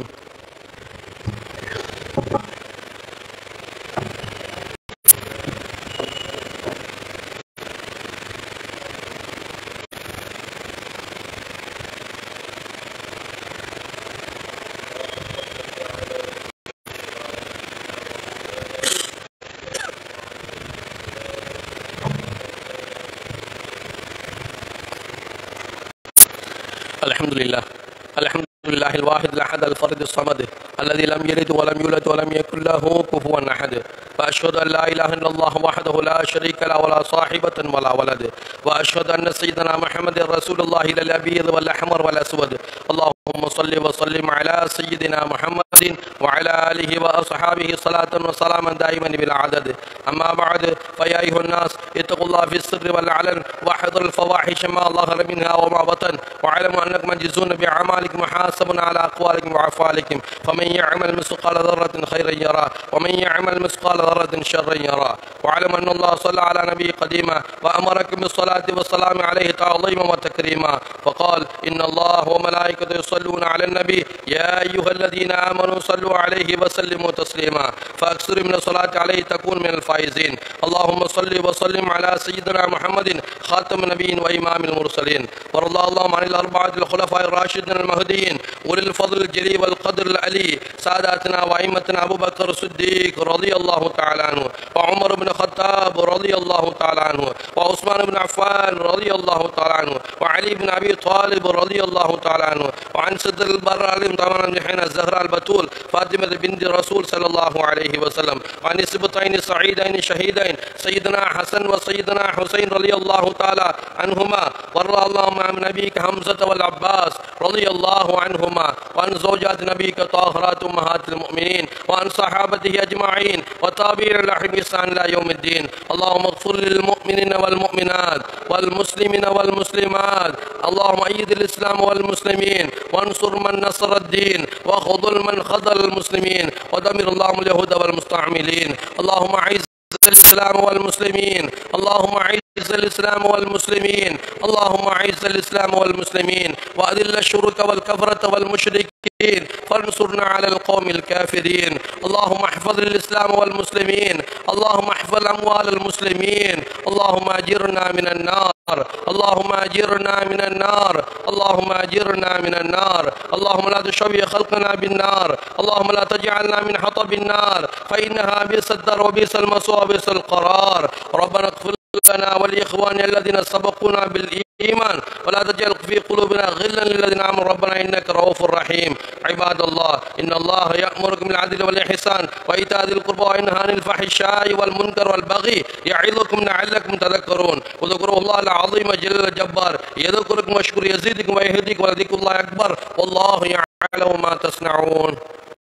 الحمد لله الحمد لله الواحد الأحد الفرد الصمد الذي لم يلد ولم يولد ولم يكن له كفوا أحد. وأشهد أن لا إله إلا الله وحده لا شريك له ولا صاحبة ولا ولد. وأشهد أن سيدنا محمد رسول الله إلى الأبيض والأحمر والأسود. اللهم صل وسلم على سيدنا محمد وعلى آله وأصحابه صلاة وسلاما دائما بلا عدد. أما بعد فيا أيها الناس اتقوا الله في السر والعلن واحذروا الفواحش ما ظهر منها وما بطن واعلموا أنكم مجزون بأعمالكم محاسبون على أقوالكم وأفعالكم. فمن يعمل مثقال ذرة خيرا يراه ومن يعمل مثقال ذرة شرا يراه. واعلم أن الله صلى على نبي قديما وأمركم بالصلاة والسلام عليه تعظيما وتكريما فقال إن الله وملائكته يصلون على النبي يا أيها الذين آمنوا صلوا عليه وسلموا تسليما. فأكثروا من الصلاة عليه تكون من الفائزين. اللهم صل وسلم على سيدنا محمد خاتم النبيين وإمام المرسلين. وارض اللهم عن الأربعة الخلفاء الراشدين المهديين أولي الفضل الجليل والقدر العلي ساداتنا وأئمتنا أبو بكر الصديق رضي الله تعالى عنه وعمر بن الخطاب رضي الله تعالى عنه وعثمان بن عفان رضي الله تعالى عنه وعلي بن أبي طالب رضي الله تعالى عنه وعن سد البر عليهم طبعا حين الزهراء البتول فاطمة بنت الرسول صلى الله عليه وسلم وعن السبطين السعيدين الشهيدين سيدنا حسن وسيدنا حسين رضي الله تعالى عنهما. وارض اللهم عن نبيك حمزة والعباس رضي الله عنهما وعن زوجات نبيك طاهرات أمهات المؤمنين وعن صحابته أجمعين وتابعين لهم بإحسان إلى يوم الدين. اللهم اغفر للمؤمنين والمؤمنات والمسلمين والمسلمات. اللهم أيد الإسلام والمسلمين وانصر من نصر الدين وخذل من خذل المسلمين ودمر اللهم اليهود والمستعملين. اللهم أعز الإسلام والمسلمين اللهم أعز الإسلام والمسلمين اللهم أعز الإسلام والمسلمين وأذل الشرك والكفرة والمشركين فانصرنا على القوم الكافرين. اللهم احفظ الإسلام والمسلمين اللهم احفظ أموال المسلمين اللهم أجرنا من النار اللهم أجرنا من النار اللهم أجرنا من النار. اللهم لا تشوي خلقنا بالنار اللهم لا تجعلنا من حطب النار فإنها بئس الدار وبئس المصوى وبئس القرار. ربنا اغفر لنا ولإخواننا الذين سبقونا بالإيمان ولا تجعل في قلوبنا غلا للذين آمنوا ربنا إنك رؤوف رحيم. عباد الله إن الله يأمركم بالعدل والإحسان وإيتاء ذي القربى وينهى عن الفحشاء والمنكر والبغي يعظكم لعلكم تذكرون. وذكروا الله العظيم جل الجبار يذكركم واشكر يزيدكم ويهديكم ولذكر الله أكبر والله يعلم ما تصنعون.